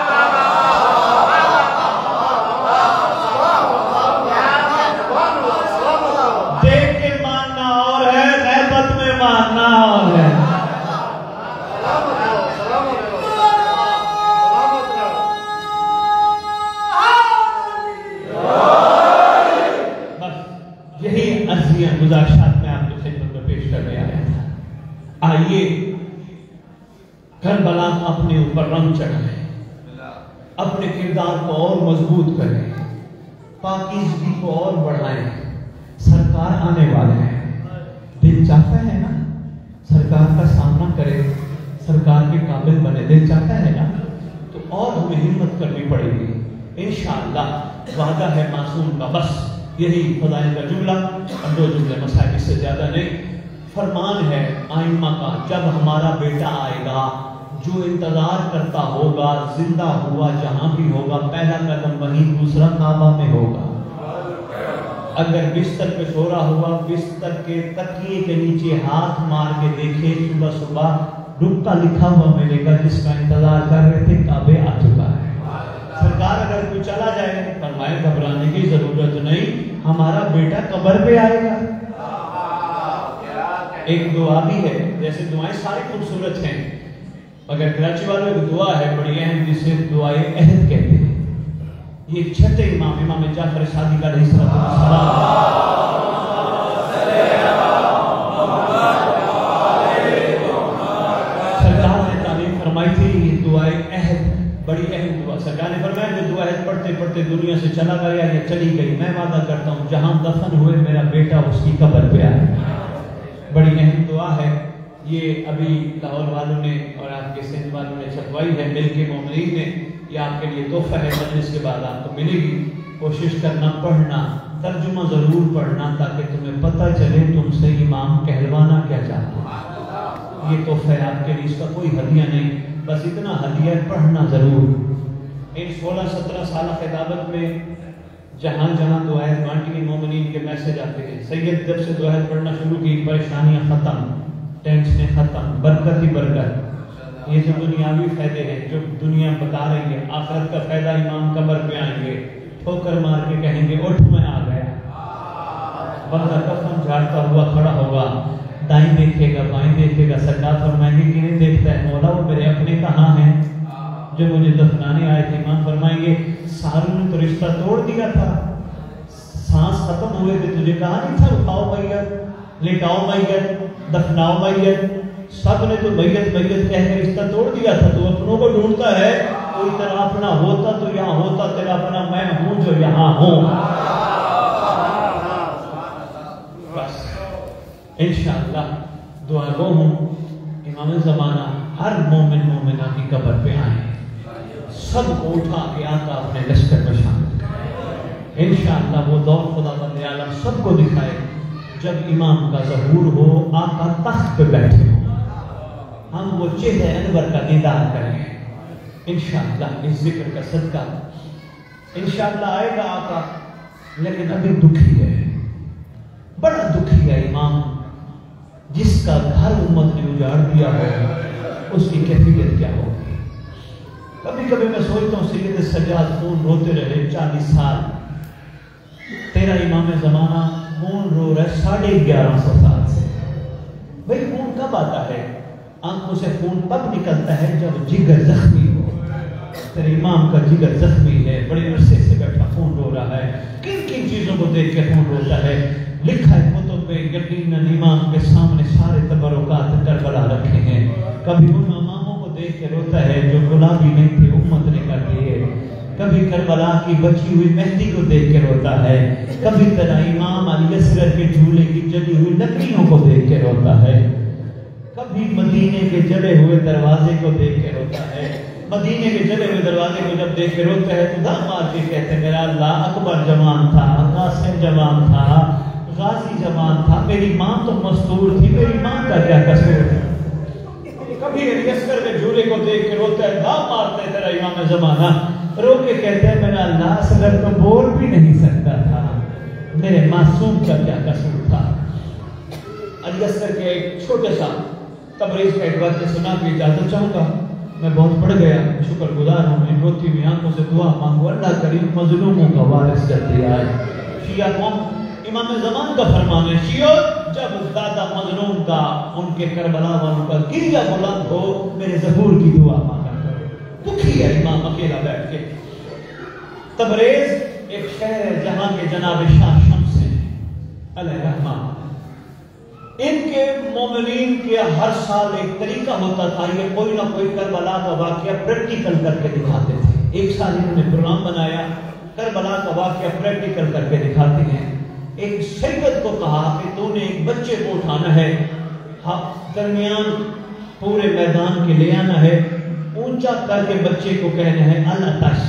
देख के मानना और है, गैबत में मानना और है। गुज़ारिशात में आपकी खिदमत में पेश करने आया था। आइए करबला को अपने ऊपर रंग चढ़ाएं, अपने किरदार को और मजबूत करें, पाकीज़गी को और बढ़ाएं। सरकार आने वाले हैं, दिल चाहता है ना सरकार का सामना करे, सरकार के काबिल बने, दिल चाहता है ना, तो और हमें हिम्मत करनी पड़ेगी इंशाअल्लाह। वादा है मासूम का, बस यही खुदाइन का जुमला और 2 जुमले मसाइल, इससे ज्यादा नहीं। फरमान है आइम्मा का, जब हमारा बेटा आएगा जो इंतजार करता होगा, जिंदा हुआ जहां भी होगा, पहला कदम वहीं, दूसरा काबा में होगा। अगर बिस्तर पे सो रहा हुआ, बिस्तर के तकिए के नीचे हाथ मार के देखे, सुबह सुबह रुका लिखा हुआ मिलेगा, जिसका इंतजार कर रहे थे काबे आ चुका है। सरकार अगर कोई चला जाए, फरमाए घबराने की जरूरत नहीं, हमारा बेटा कब्र पे आएगा। एक दुआ भी है, जैसे दुआएं सारी खूबसूरत हैं, मगर कराची वालों की दुआ है बड़ी अहम, जिसे दुआए अहद कहते हैं। ये छठे इमाम जाफर सादिक अलैहिस्सलाम, सरकार ने तालीम फरमाई थी, ये दुआए अहद बड़ी अहम दुआ। सरकार ने फरमाया जो दुआ है पढ़ते पढ़ते दुनिया से चला गया या चली गई, मैं वादा करता हूँ जहां दफन हुए मेरा बेटा उसकी कब्र पे आए। बड़ी अहम दुआ है। ये अभी लाहौर वालों ने और आपके सिंध वालों ने छपवाई है, मिल के मोमिनीन ने। ये आपके लिए तोहफा है, मजलिस के बाद आपको मिलेगी। कोशिश करना, पढ़ना, तर्जुमा जरूर पढ़ना, ताकि तुम्हें पता चले तुमसे इमाम कहलवाना क्या चाहते हैं। ये तोहफा है आपके लिए, इसका कोई हदिया नहीं, बस इतना हदिया पढ़ना जरूर। इन 16-17 साल खिताबत में जहां जहां दुआएं बांटी, मोमिनीन के मैसेज आते हैं। सैयद जब से दुआएं पढ़ना शुरू की, परेशानियां खत्म, टेंशनें खत्म, बरकत ही बरकत। ये जो दुनियावी फायदे हैं जो दुनिया बता रही है, आखिरत का फायदा इमाम कब्र पे आएंगे, ठोकर मार के कहेंगे उठ मैं आ गया। बंदा कफन झाड़ता हुआ खड़ा होगा, दाएं देखेगा, बाएं देखेगा, सरकार फरमाएंगे किन्हें देखता है? मौला वो मेरे अपने कहाँ हैं? جو مجھے دفنانے آئے تھے امام فرمائیں گے ساروں نے تو رشتہ توڑ دیا تھا، سانس ختم ہوئے تھے، تجھے کہا نہیں تھا اٹھاؤ میت، لٹاؤ میت، دفناؤ میت، سب نے تو میت میت کہہ کے رشتہ توڑ دیا تھا، تو اپنوں کو ڈھونڈتا ہے، کوئی تیرا اپنا ہوتا تو یہاں ہوتا، تیرا اپنا میں ہوں جو یہاں ہوں۔ بس انشاءاللہ دعا گو ہوں امام زمانہ ہر مومن مومنہ کی قبر پہ آئیں، سب کو اٹھا کے آقا اپنے لشکر میں شامل کریں، انشاءاللہ وہ دور خدا بند عالم سب کو دکھائے جب امام کا ظہور ہو، آقا تخت پہ بیٹھے ہوں، ہم وہ چہرہ انور کا دیدار کریں انشاءاللہ اس ذکر کا صدقہ۔ انشاءاللہ آئے گا آقا، لیکن ابھی دکھی ہے، بڑا دکھی ہے امام، جس کا گھر امت نے اجاڑ دیا ہو اس کی کیفیت کیا ہوگی۔ کبھی کبھی میں سوچتا ہوں سید سجاد خون روتے رہے 40 سال، تیرا امام زمانہ خون رو رہا ہے 1150 سال سے۔ بھئی خون کب آتا ہے؟ آنکھوں سے خون تب نکلتا ہے جب جگر زخمی ہو، تیرے امام کا جگر زخمی ہے، بڑے عرصے سے بیٹھا خون رو رہا ہے، کن کن چیزوں کو دیکھ کے خون روتا ہے؟ لکھا ہے کتب میں یقیناً امام کے سامنے سارے تبرکات کربلا رکھے ہیں، کبھی ان اماموں کو دیکھ کے روتا ہے جو گلابی نہیں تھے امت نے کر دیے، کبھی کربلا کی بچی ہوئی مہدی کو دیکھ کے روتا ہے، کبھی تیرا امام علی اصغر کے جھولے کی جلی ہوئی لکڑیوں کو دیکھ کے روتا ہے، کبھی مدینے کے جلے ہوئے دروازے کو دیکھ کے روتا ہے۔ مدینے کے جلے ہوئے دروازے کو جب دیکھ کے روتا ہے تو دم مار کے کہتے ہیں میرا اللہ اکبر جوان تھا، قاسم جوان تھا، غازی جوان تھا، میری ماں تو مستور تھی، میری ماں کا کیا قصور تھا۔ کبھی علی اصغر کے جھولے کو دیکھ کے روتا ہے، دم مارتا ہے تیرا امام زمانہ، رو کے کہتے ہیں میرا اللہ اصغر تو بول بھی نہیں سکتا تھا، میرے معصوم کا کیا قصور تھا۔ علی اصغر کے ایک چھوٹے سا تبریز کا ایک واقعہ سنا کے اجازت چاہوں گا، میں بہت پڑھ گیا، شکر گزار ہوں، ان روتی ہوئی آنکھوں سے دعا مانگو اللہ کریم مظلوموں کا وارث کرتے آئے۔ شیعہ قوم امام زمان کا فرمان ہے، شیعہ جب زیادہ مظلوم کا ان کے کربلا والوں کا گریہ بلند ہو میرے ظہور کی دعا مانگا کرو۔ دکھی ہے امام اکیلا بیٹھ کے۔ تبریز ایک شہر ہے جہاں کے جناب شاہ شمس ہیں علیہ رحمہ، ان کے مومنین کے ہر سال ایک طریقہ ہوتا تھا، یہ کوئی نہ کوئی کربلا کا واقعہ پریکٹیکل کر کے دکھاتے تھے۔ ایک سال انہوں نے پروگرام بنایا کربلا کا واقعہ پریکٹیکل کر کے دکھاتے ہیں۔ ایک سید کو کہا کہ تو نے ایک بچے کو اٹھانا ہے، درمیان پورے میدان کے لے آنا ہے، اونچا کر کے بچے کو کہنا ہے العطش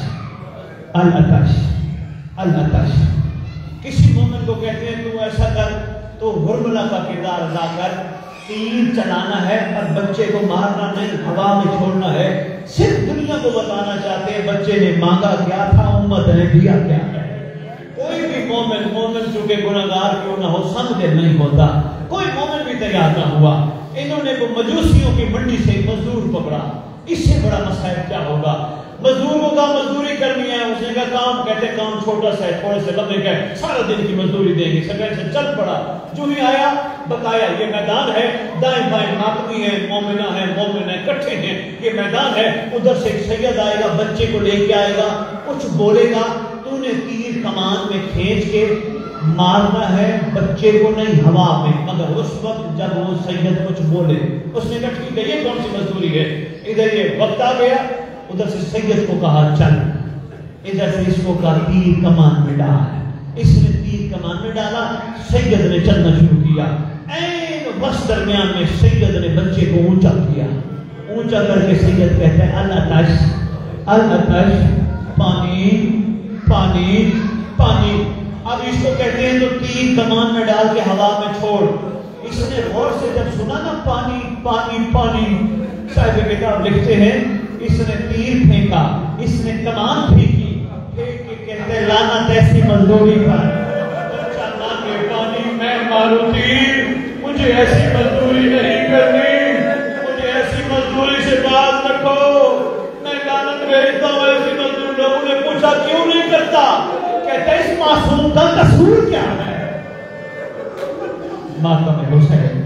العطش العطش۔ کسی مومن کو کہتے ہیں تو ایسا کر، تو ہرملہ کا کردار ادا کر، تیر چلانا ہے اور بچے کو مارنا نہیں، ہوا میں چھوڑنا ہے۔ صرف دنیا کو بتانا چاہتے ہیں بچے نے مانگا کیا تھا، امت نے دیا کیا ہے۔ کوئی بھی مومن چونکہ گناہگار کیوں نہ ہو سمجھ نہیں ہوتا، کوئی مومن بھی تیار نہ ہوا۔ انہوں نے وہ مجوسیوں کی منڈی سے مزدور پکڑا، اس سے بڑا مسائل کیا ہوگا؟ مزدور کو کہا مزدوری کرنی ہے، اس نے کہا کام، کہتے کام چھوٹا سا ہے، تھوڑے سے لمبے کا ہے، سارا دن کی مزدوری دیں گے۔ سکینڈ سے چل پڑا، جو ہی آیا بتایا یہ میدان ہے، دائیں بائیں ناقمی ہے، مومنہ ہے، مومن ہے، کٹھے ہیں، یہ میدان ہے۔ ادھر سے ایک سید آئے گا، بچے کو لے کے آئے گا، کچھ بولے گا، تو نے تیر کمان میں کھینچ کے مارنا ہے، بچے کو نہیں ہوا میں، مگر اس وقت جب وہ سید کچھ بولے۔ اس نے کہا ٹھیک ہے، یہ کون سی مزدوری ہے؟ ادھر یہ وقت آ گیا، ادھر سے سید کو کہا چل، ادھر سے اس کو کہا تیر کمان میں ڈال، اس نے تیر کمان میں ڈالا، سید نے چلنا شروع کیا۔ این وقت درمیان میں سید نے بچے کو اونچا کیا، اونچا کر کے سید کہتا ہے العطش العطش، پانی پانی پانی۔ اب اس کو کہتے ہیں تو تیر کمان میں ڈال کے ہوا میں چھوڑ۔ اس نے غور سے جب سنا نا پانی پانی پانی، صاحب کتاب لکھتے ہیں اس نے تیر پھینکا، اس نے کمان پھینکی، پھینک کے کہتے ہیں لعنت ایسی مزدوری پر، بچہ مانگے پانی میں ماروں تیر، مجھے ایسی مزدوری نہیں کرنی، مجھے ایسی مزدوری سے باز رکھو، میں لعنت بھیجتا ہوں ایسی مزدوری۔ لوگوں نے پوچھا کیوں نہیں کرتا؟ کہتے اس معصوم کا قصور کیا ہے؟ ماتم حسین